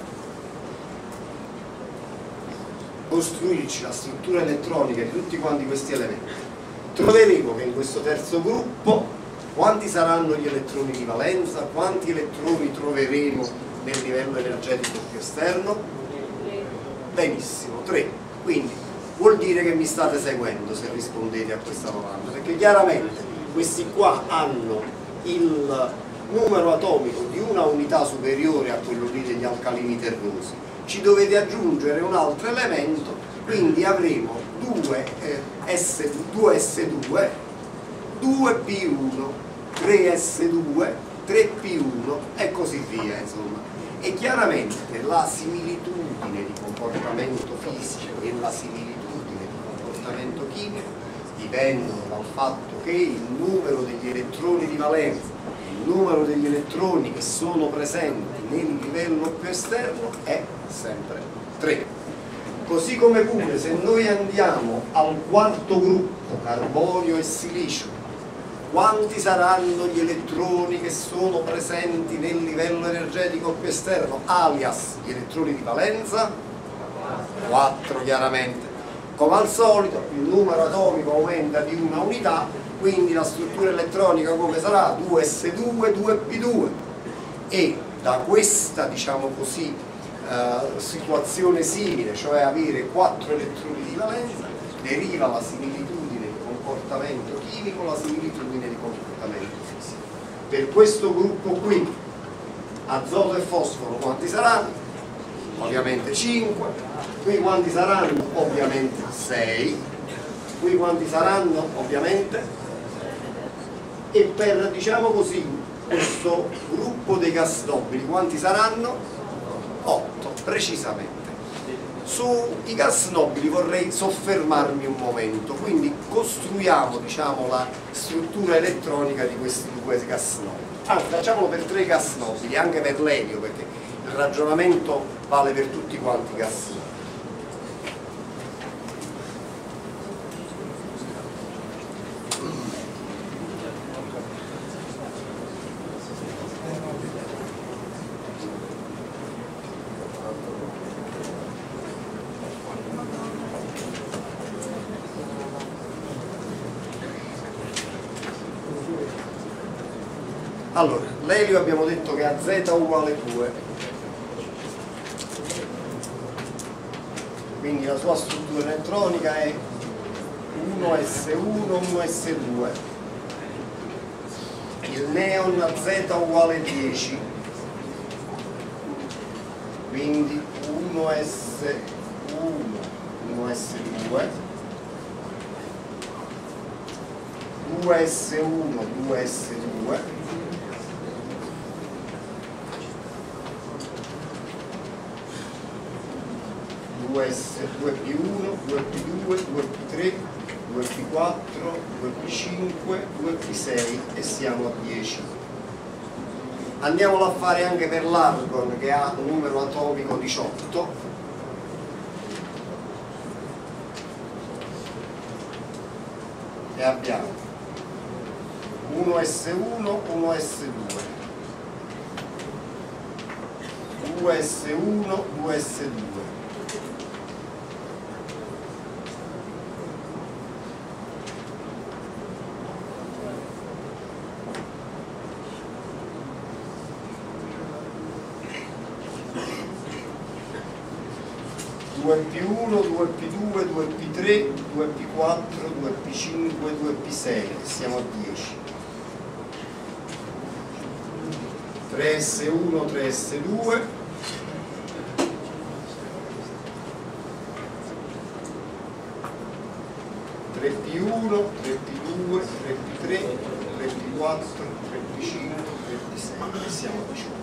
S1: costruirci la struttura elettronica di tutti quanti questi elementi, troveremo che in questo terzo gruppo quanti saranno gli elettroni di valenza, quanti elettroni troveremo nel livello energetico più esterno? Benissimo, 3. Quindi vuol dire che mi state seguendo se rispondete a questa domanda, perché chiaramente questi qua hanno il numero atomico di una unità superiore a quello lì degli alcalini terrosi. Ci dovete aggiungere un altro elemento, quindi avremo 2s2, 2p1, 3s2, 3p1 e così via, insomma. E chiaramente la similitudine di comportamento fisico e la similitudine di comportamento chimico dipendono dal fatto che il numero degli elettroni di valenza, il numero degli elettroni che sono presenti nel livello più esterno è sempre 3. Così come pure se noi andiamo al quarto gruppo, carbonio e silicio, quanti saranno gli elettroni che sono presenti nel livello energetico più esterno, alias gli elettroni di valenza? 4 chiaramente. Come al solito il numero atomico aumenta di una unità, quindi la struttura elettronica come sarà? 2s2, 2p2. E da questa, diciamo così, situazione simile, cioè avere 4 elettroni di valenza, deriva la similitudine comportamento chimico, la similitudine di comportamento fisico. Per questo gruppo qui, azoto e fosforo quanti saranno? Ovviamente 5, qui quanti saranno? Ovviamente 6, qui quanti saranno? Ovviamente, e per, diciamo così, questo gruppo dei gas nobili quanti saranno? 8, precisamente. Sui gas nobili vorrei soffermarmi un momento, quindi costruiamo, diciamo, la struttura elettronica di questi due gas nobili. Anzi, facciamolo per 3 gas nobili, anche per l'elio, perché il ragionamento vale per tutti quanti i gas nobili. Allora, l'elio abbiamo detto che ha Z uguale 2, quindi la sua struttura elettronica è 1s1, 1s2. Il neon ha Z uguale 10, quindi 1s1, 1s2, 2s1, 2s2, 2p1, 2p2, 2p3, 2p4, 2p5, 2p6 e siamo a 10. Andiamolo a fare anche per l'argon che ha un numero atomico 18. E abbiamo 1s1, 1s2, 2s1, 2s2. Due P1, 2P2, 2P3, 2P4, 2P5, 2P6, siamo a 10. 3S1, 3S2, 3P1, 3P2, 3P3, 3P4, 3P5, 3P6 e siamo a 18.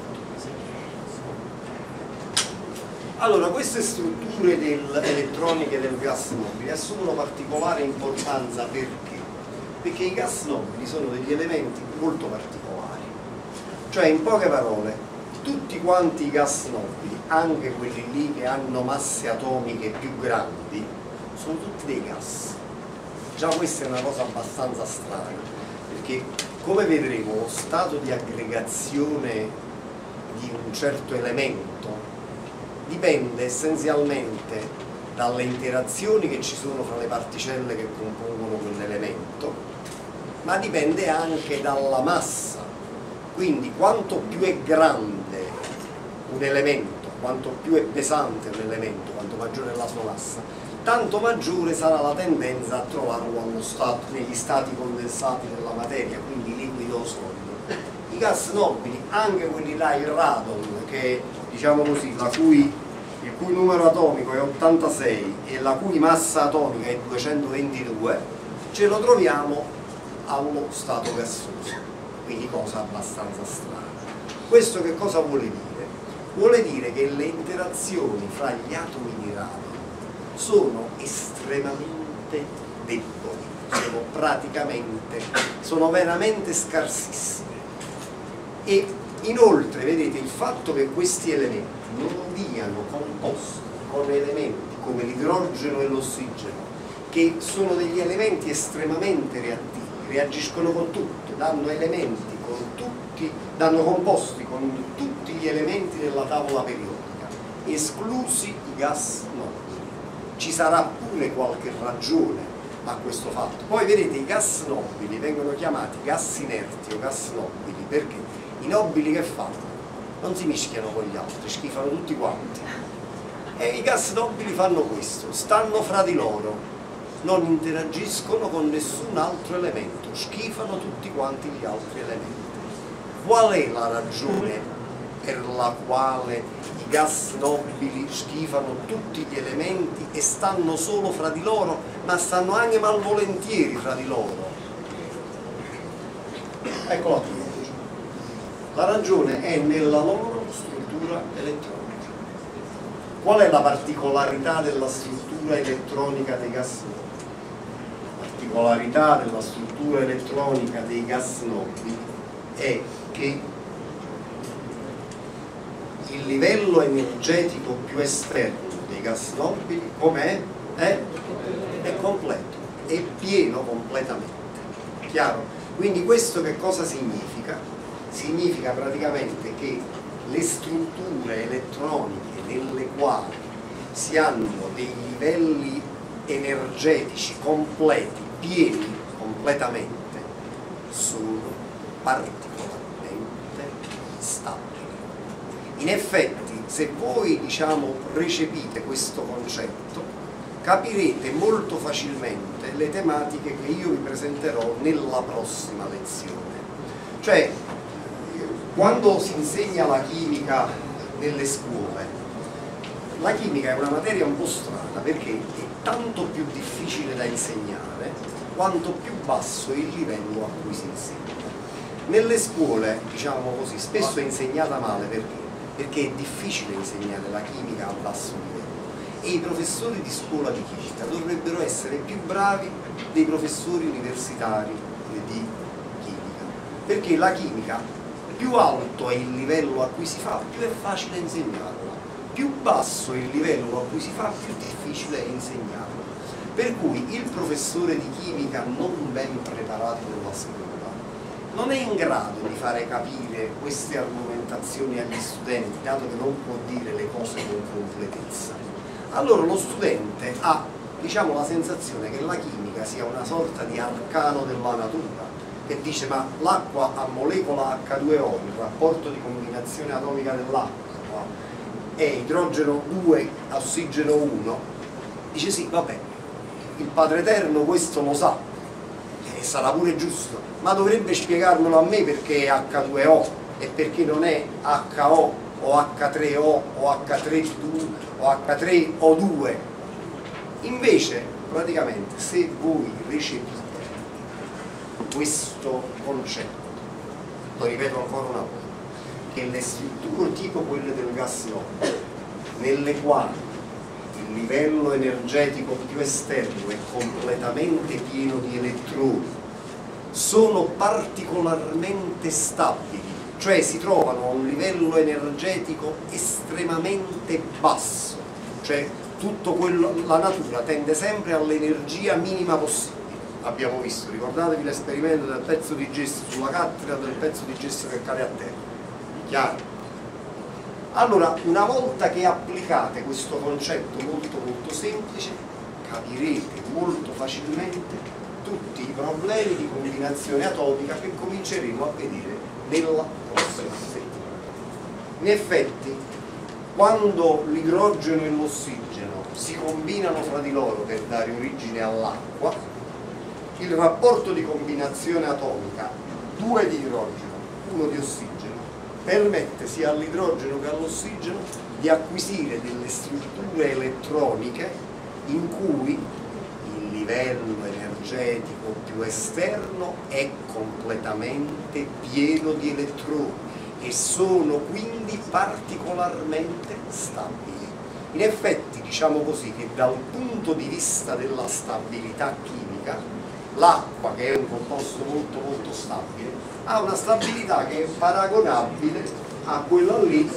S1: Allora, queste strutture elettroniche del gas nobile assumono particolare importanza perché? Perché i gas nobili sono degli elementi molto particolari. Cioè, in poche parole, tutti quanti i gas nobili, anche quelli lì che hanno masse atomiche più grandi, sono tutti dei gas. Già questa è una cosa abbastanza strana, perché come vedremo lo stato di aggregazione di un certo elemento dipende essenzialmente dalle interazioni che ci sono fra le particelle che compongono quell'elemento, ma dipende anche dalla massa. Quindi quanto più è grande un elemento, quanto più è pesante un elemento, quanto maggiore è la sua massa, tanto maggiore sarà la tendenza a trovarlo negli stati condensati della materia, quindi liquido o solido. I gas nobili, anche quelli là, il radon, che diciamo così, il cui numero atomico è 86 e la cui massa atomica è 222, ce lo troviamo allo stato gassoso, quindi cosa abbastanza strana. Questo che cosa vuole dire? Vuole dire che le interazioni fra gli atomi di radon sono estremamente deboli, sono veramente scarsissime. E inoltre, vedete, il fatto che questi elementi non siano composti con elementi come l'idrogeno e l'ossigeno, che sono degli elementi estremamente reattivi, reagiscono con tutto, danno composti con tutti gli elementi della tavola periodica, esclusi i gas nobili. Ci sarà pure qualche ragione a questo fatto. Poi vedete, i gas nobili vengono chiamati gas inerti o gas nobili perché i nobili che fanno? Non si mischiano con gli altri, schifano tutti quanti. E i gas nobili fanno questo, stanno fra di loro, non interagiscono con nessun altro elemento, schifano tutti quanti gli altri elementi. Qual è la ragione per la quale i gas nobili schifano tutti gli elementi e stanno solo fra di loro, ma stanno anche malvolentieri fra di loro? Eccola qui. La ragione è nella loro struttura elettronica. Qual è la particolarità della struttura elettronica dei gas nobili? La particolarità della struttura elettronica dei gas nobili è che il livello energetico più esterno dei gas nobili com'è? È completo, è pieno completamente. Chiaro? Quindi questo che cosa significa? Significa praticamente che le strutture elettroniche nelle quali si hanno dei livelli energetici completi, pieni completamente, sono particolarmente stabili. In effetti, se voi recepite questo concetto, capirete molto facilmente le tematiche che io vi presenterò nella prossima lezione. Cioè, quando si insegna la chimica nelle scuole, la chimica è una materia un po' strana perché è tanto più difficile da insegnare quanto più basso è il livello a cui si insegna. Nelle scuole, diciamo così, spesso è insegnata male perché è difficile insegnare la chimica a basso livello e i professori di scuola di chimica dovrebbero essere più bravi dei professori universitari di chimica, perché la chimica, più alto è il livello a cui si fa, più è facile insegnarla, più basso è il livello a cui si fa, più difficile è insegnarla. Per cui il professore di chimica non ben preparato nella scuola non è in grado di fare capire queste argomentazioni agli studenti, dato che non può dire le cose con completezza. Allora lo studente ha, la sensazione che la chimica sia una sorta di arcano della natura, che dice ma l'acqua a molecola H2O, il rapporto di combinazione atomica dell'acqua è idrogeno 2, ossigeno 1, dice sì, vabbè, il Padre Eterno questo lo sa e sarà pure giusto, ma dovrebbe spiegarmelo a me perché è H2O e perché non è HO o H3O o H3O2. Invece praticamente se voi recepite questo concetto, lo ripeto ancora una volta, che le strutture tipo quelle del gas nodo, nelle quali il livello energetico più esterno è completamente pieno di elettroni, sono particolarmente stabili, cioè si trovano a un livello energetico estremamente basso, cioè tutto quello, la natura tende sempre all'energia minima possibile. Abbiamo visto, ricordatevi l'esperimento del pezzo di gesso sulla cattedra, del pezzo di gesso che cade a terra, chiaro? Allora, una volta che applicate questo concetto molto semplice, capirete molto facilmente tutti i problemi di combinazione atomica che cominceremo a vedere nella prossima settimana. In effetti, quando l'idrogeno e l'ossigeno si combinano fra di loro per dare origine all'acqua, il rapporto di combinazione atomica 2 di idrogeno, 1 di ossigeno, permette sia all'idrogeno che all'ossigeno di acquisire delle strutture elettroniche in cui il livello energetico più esterno è completamente pieno di elettroni e sono quindi particolarmente stabili. In effetti, diciamo così, che dal punto di vista della stabilità chimica, l'acqua, che è un composto molto stabile, ha una stabilità che è paragonabile a quella lì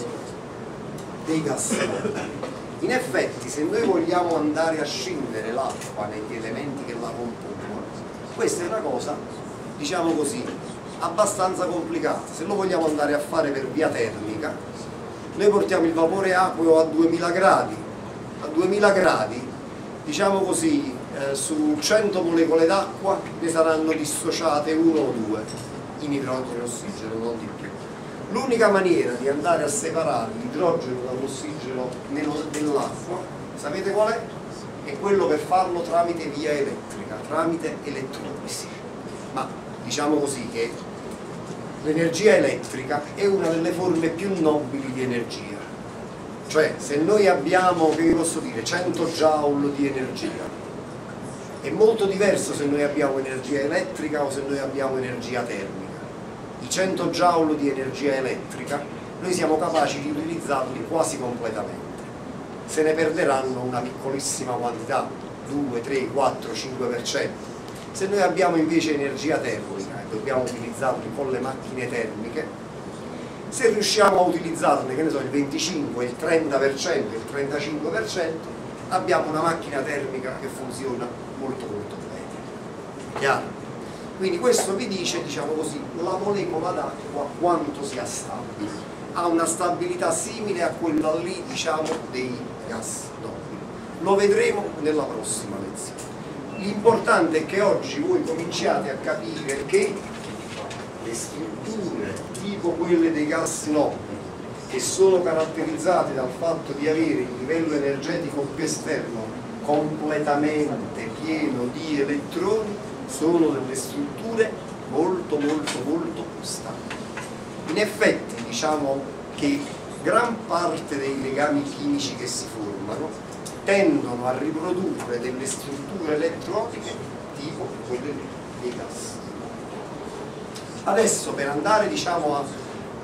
S1: dei gas nodi. In effetti, se noi vogliamo andare a scindere l'acqua negli elementi che la compongono, questa è una cosa, diciamo così, abbastanza complicata. Se lo vogliamo andare a fare per via termica, noi portiamo il vapore acqueo a 2000 gradi. A 2000 gradi, diciamo così, su 100 molecole d'acqua ne saranno dissociate 1 o 2 in idrogeno e ossigeno, non di più. L'unica maniera di andare a separare l'idrogeno dall'ossigeno nell'acqua, sapete qual è? È quello per farlo tramite via elettrica, tramite elettrolisi. Ma diciamo così che l'energia elettrica è una delle forme più nobili di energia. Cioè, se noi abbiamo, che vi posso dire, 100 joule di energia, è molto diverso se noi abbiamo energia elettrica o se noi abbiamo energia termica. I 100 joule di energia elettrica noi siamo capaci di utilizzarli quasi completamente. Se ne perderanno una piccolissima quantità, 2, 3, 4, 5%. Se noi abbiamo invece energia termica e dobbiamo utilizzarli con le macchine termiche, se riusciamo a utilizzarne, che ne so, il 25, il 30%, il 35%, abbiamo una macchina termica che funziona molto bene. Chiaro? Quindi questo vi dice, diciamo così, la molecola d'acqua quanto sia stabile. Ha una stabilità simile a quella lì, diciamo, dei gas nobili. Lo vedremo nella prossima lezione. L'importante è che oggi voi cominciate a capire che le strutture tipo quelle dei gas nobili, che sono caratterizzate dal fatto di avere il livello energetico più esterno completamente pieno di elettroni, sono delle strutture molto stabili. In effetti, diciamo che gran parte dei legami chimici che si formano tendono a riprodurre delle strutture elettroniche tipo quelle dei gas. Adesso, per andare, diciamo, a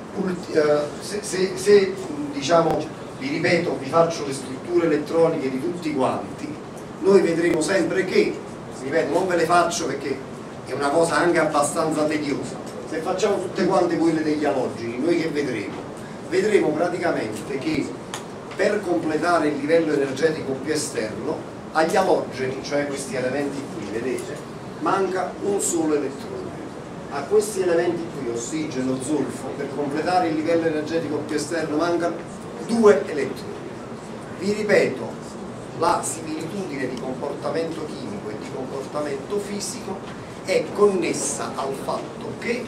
S1: diciamo, vi ripeto, vi faccio le strutture elettroniche di tutti quanti, noi vedremo sempre che, ripeto, non ve le faccio perché è una cosa anche abbastanza tediosa. Se facciamo tutte quante quelle degli alogeni, noi che vedremo? Vedremo praticamente che per completare il livello energetico più esterno, agli alogeni, cioè questi elementi qui, vedete, manca un solo elettrone. A questi elementi qui, ossigeno, zolfo, per completare il livello energetico più esterno mancano 2 elettroni. Vi ripeto, la similitudine di comportamento chimico e di comportamento fisico è connessa al fatto che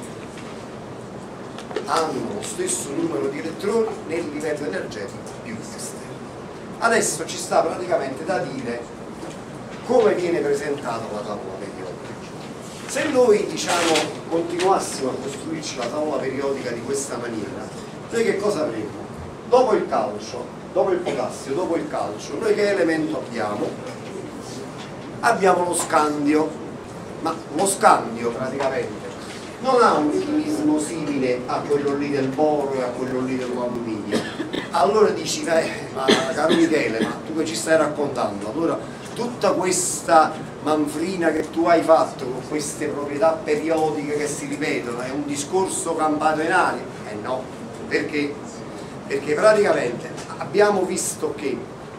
S1: hanno lo stesso numero di elettroni nel livello energetico più esterno. Adesso ci sta praticamente da dire come viene presentata la tavola periodica. Se noi, diciamo, continuassimo a costruirci la tavola periodica di questa maniera, noi che cosa avremo? Dopo il calcio, dopo il potassio, dopo il calcio, noi che elemento abbiamo? abbiamo lo scandio, ma lo scandio praticamente non ha un meccanismo simile a quello lì del boro e a quello lì dell'alluminio. Allora dici, ma caro Michele, ma tu che ci stai raccontando? Allora tutta questa manfrina che tu hai fatto con queste proprietà periodiche che si ripetono è un discorso campato in aria? No, perché? Perché praticamente abbiamo visto che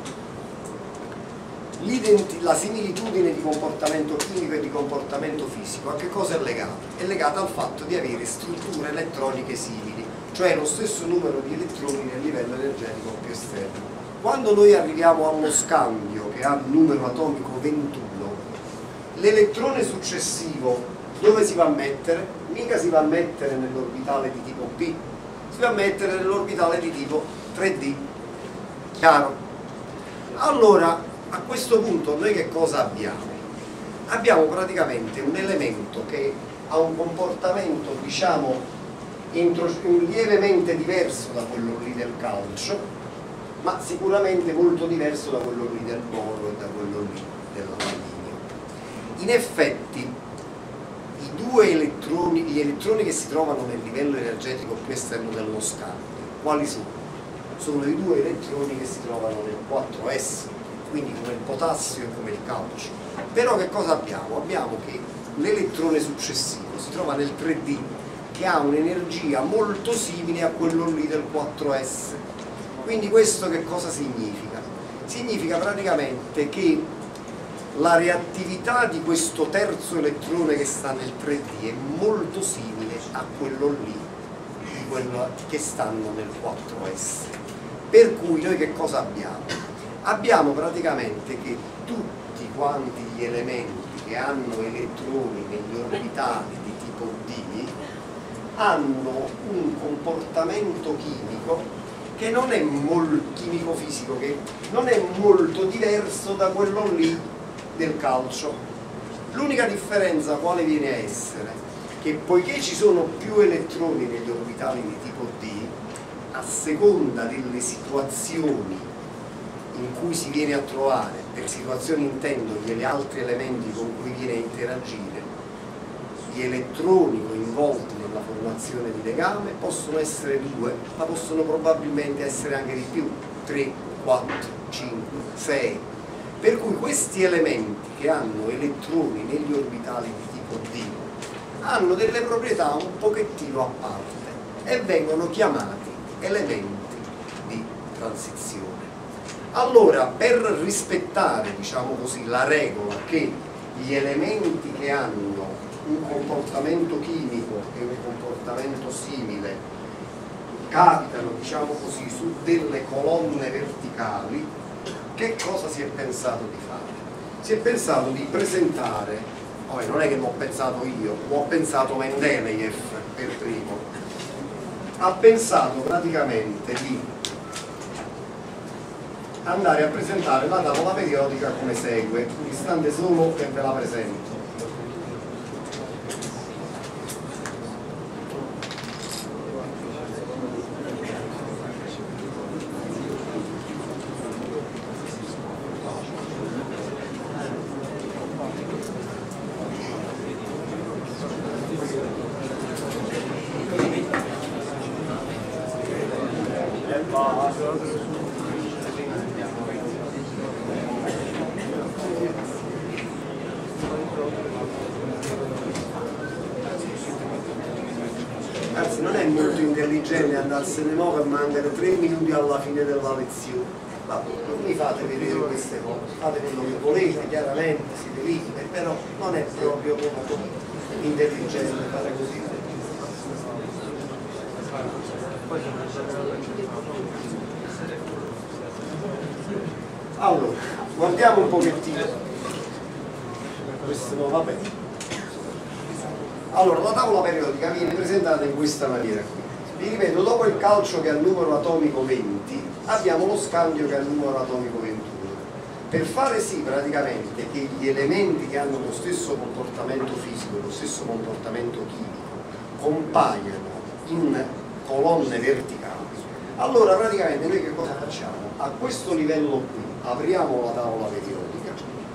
S1: la similitudine di comportamento chimico e di comportamento fisico a che cosa è legata? È legata al fatto di avere strutture elettroniche simili, cioè lo stesso numero di elettroni nel livello energetico più esterno. Quando noi arriviamo allo scambio che ha il numero atomico 21, l'elettrone successivo dove si va a mettere? Mica si va a mettere nell'orbitale di tipo B, si va a mettere nell'orbitale di tipo 3D. Chiaro? Allora, a questo punto noi che cosa abbiamo? Abbiamo praticamente un elemento che ha un comportamento, diciamo, lievemente diverso da quello lì del calcio, ma sicuramente molto diverso da quello lì del boro e da quello lì dell'alluminio. In effetti gli elettroni che si trovano nel livello energetico più esterno dello scambio, quali sono? Sono i due elettroni che si trovano nel 4S, quindi come il potassio e come il calcio. Però che cosa abbiamo? Abbiamo che l'elettrone successivo si trova nel 3D, che ha un'energia molto simile a quello lì del 4S. Quindi questo che cosa significa? Significa praticamente che la reattività di questo terzo elettrone che sta nel 3D è molto simile a quello lì, di quello che stanno nel 4S. Per cui noi che cosa abbiamo? Abbiamo praticamente che tutti quanti gli elementi che hanno elettroni negli orbitali di tipo D hanno un comportamento chimico che non è chimico-fisico, che non è molto diverso da quello lì del calcio. L'unica differenza quale viene a essere? Che poiché ci sono più elettroni negli orbitali di tipo D, a seconda delle situazioni in cui si viene a trovare, per situazioni intendo gli altri elementi con cui viene a interagire, gli elettroni coinvolti nella formazione di legame possono essere 2, ma possono probabilmente essere anche di più, 3, 4, 5, 6. Per cui questi elementi che hanno elettroni negli orbitali di tipo D hanno delle proprietà un pochettino a parte e vengono chiamati elementi di transizione. Allora, per rispettare, diciamo così, la regola che gli elementi che hanno un comportamento chimico e un comportamento simile capitano, diciamo così, su delle colonne verticali, che cosa si è pensato di fare? Si è pensato di presentare, non è che l'ho pensato io, l'ho pensato Mendeleev per primo, ha pensato praticamente di andare a presentare la tavola periodica come segue, un istante solo che ve la presento. Anzi, non è molto intelligente andarsene mo' per mancare 3 minuti alla fine della lezione. Ma non mi fate vedere queste cose, fate quello che volete, chiaramente siete liberi, però non è proprio molto intelligente fare così. Allora, guardiamo un pochettino. Questo no va bene. Allora, la tavola periodica viene presentata in questa maniera qui. Vi ripeto, dopo il calcio che ha il numero atomico 20, abbiamo lo scambio che ha il numero atomico 21. Per fare sì praticamente che gli elementi che hanno lo stesso comportamento fisico, lo stesso comportamento chimico, compaiano in colonne verticali, allora praticamente noi che cosa facciamo? A questo livello qui apriamo la tavola periodica,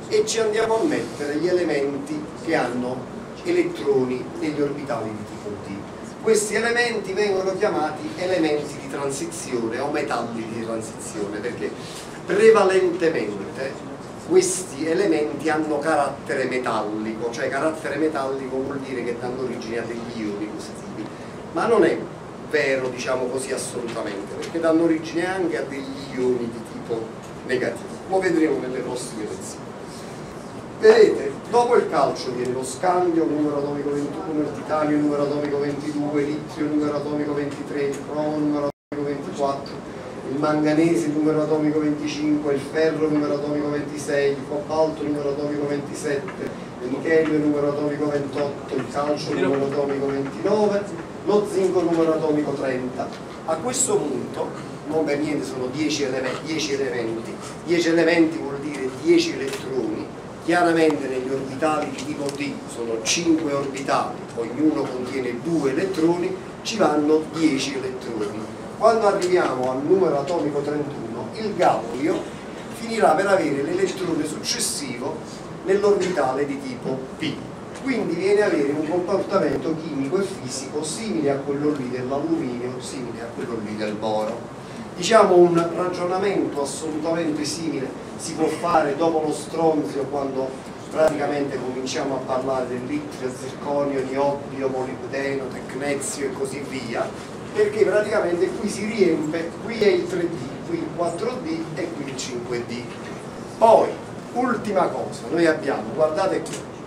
S1: e ci andiamo a mettere gli elementi che hanno elettroni negli orbitali di tipo D. Questi elementi vengono chiamati elementi di transizione o metalli di transizione, perché prevalentemente questi elementi hanno carattere metallico, cioè carattere metallico vuol dire che danno origine a degli ioni positivi, ma non è vero, diciamo così, assolutamente, perché danno origine anche a degli ioni di tipo negativo. Lo vedremo nelle prossime lezioni. Vedete, dopo il calcio viene lo scambio, numero atomico 21, il titanio, numero atomico 22, il litio, numero atomico 23, il cromo, numero atomico 24, il manganese, numero atomico 25, il ferro, numero atomico 26, il cobalto, numero atomico 27, il nichelio, numero atomico 28, il calcio, numero atomico 29, lo zinco, numero atomico 30. A questo punto, non per niente sono 10 elementi, 10 elementi vuol dire 10 elettroni. Chiaramente negli orbitali di tipo D sono 5 orbitali, ognuno contiene 2 elettroni, ci vanno 10 elettroni. Quando arriviamo al numero atomico 31, il gallio finirà per avere l'elettrone successivo nell'orbitale di tipo P. Quindi viene a avere un comportamento chimico e fisico simile a quello lì dell'alluminio, simile a quello lì del boro. Diciamo un ragionamento assolutamente simile si può fare dopo lo stronzio, quando praticamente cominciamo a parlare del litio, zirconio, niobio, molibdeno, tecnezio e così via, perché praticamente qui si riempie, qui è il 3D, qui il 4D e qui il 5D. Poi, ultima cosa, noi abbiamo, guardate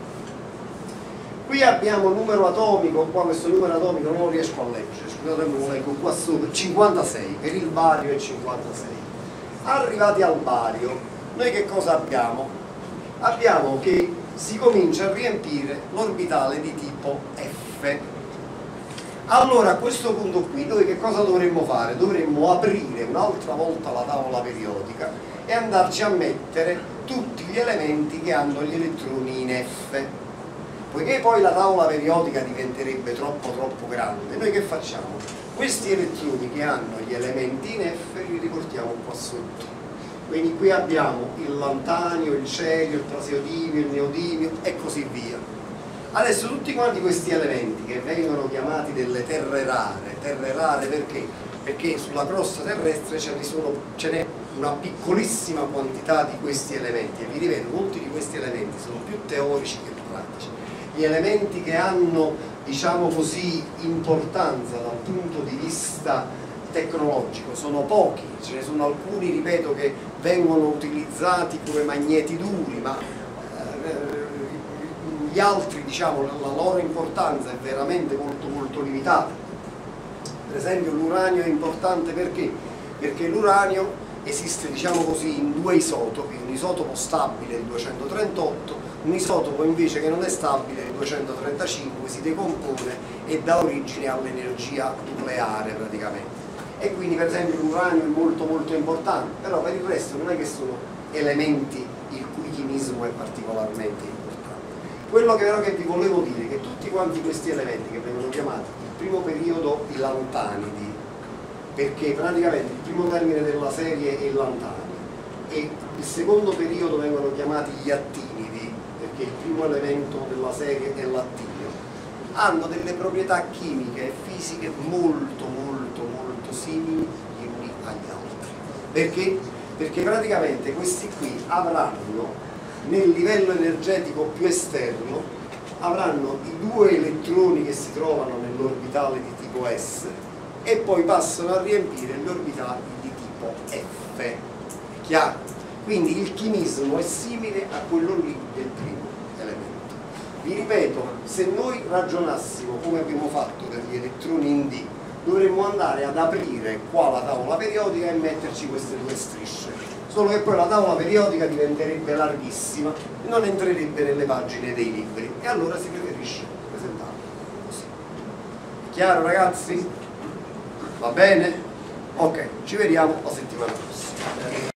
S1: qui abbiamo un numero atomico, qua questo numero atomico non lo riesco a leggere, scusate, me lo leggo qua sopra, 56, per il bario è 56. Arrivati al bario, noi che cosa abbiamo? Abbiamo che si comincia a riempire l'orbitale di tipo F. Allora a questo punto qui noi che cosa dovremmo fare? Dovremmo aprire un'altra volta la tavola periodica e andarci a mettere tutti gli elementi che hanno gli elettroni in F. Poiché poi la tavola periodica diventerebbe troppo grande, noi che facciamo? Questi elettroni che hanno gli elementi in F li riportiamo qua sotto. Quindi qui abbiamo il lantanio, il cerio, il praseodimio, il neodimio e così via. Adesso tutti quanti questi elementi che vengono chiamati delle terre rare perché? Perché sulla crosta terrestre ce n'è una piccolissima quantità di questi elementi, e vi ripeto, molti di questi elementi sono più teorici che pratici. Gli elementi che hanno, diciamo così, importanza dal punto di vista tecnologico sono pochi, ce ne sono alcuni, ripeto, che vengono utilizzati come magneti duri, ma gli altri, diciamo, la loro importanza è veramente molto limitata. Per esempio l'uranio è importante perché? Perché l'uranio esiste, diciamo così, in due isotopi, un isotopo stabile, il 238, un isotopo invece che non è stabile, il 235, si decompone e dà origine all'energia nucleare praticamente. E quindi per esempio l'uranio è molto importante, però per il resto non è che sono elementi il cui chimismo è particolarmente importante. Quello che però che vi volevo dire è che tutti quanti questi elementi che vengono chiamati il primo periodo i lantanidi, perché praticamente il primo termine della serie è il lantanio, e il secondo periodo vengono chiamati gli attinidi, perché il primo elemento della serie è l'attinio, hanno delle proprietà chimiche e fisiche molto simili gli uni agli altri. Perché? Perché praticamente questi qui avranno, nel livello energetico più esterno, avranno i due elettroni che si trovano nell'orbitale di tipo S e poi passano a riempire gli orbitali di tipo F. Chiaro? Quindi il chimismo è simile a quello lì del primo elemento. Vi ripeto, se noi ragionassimo come abbiamo fatto per gli elettroni in D, dovremmo andare ad aprire qua la tavola periodica e metterci queste due strisce, solo che poi la tavola periodica diventerebbe larghissima e non entrerebbe nelle pagine dei libri, e allora si preferisce presentarlo così. Chiaro ragazzi? Va bene? Ok, ci vediamo la settimana prossima.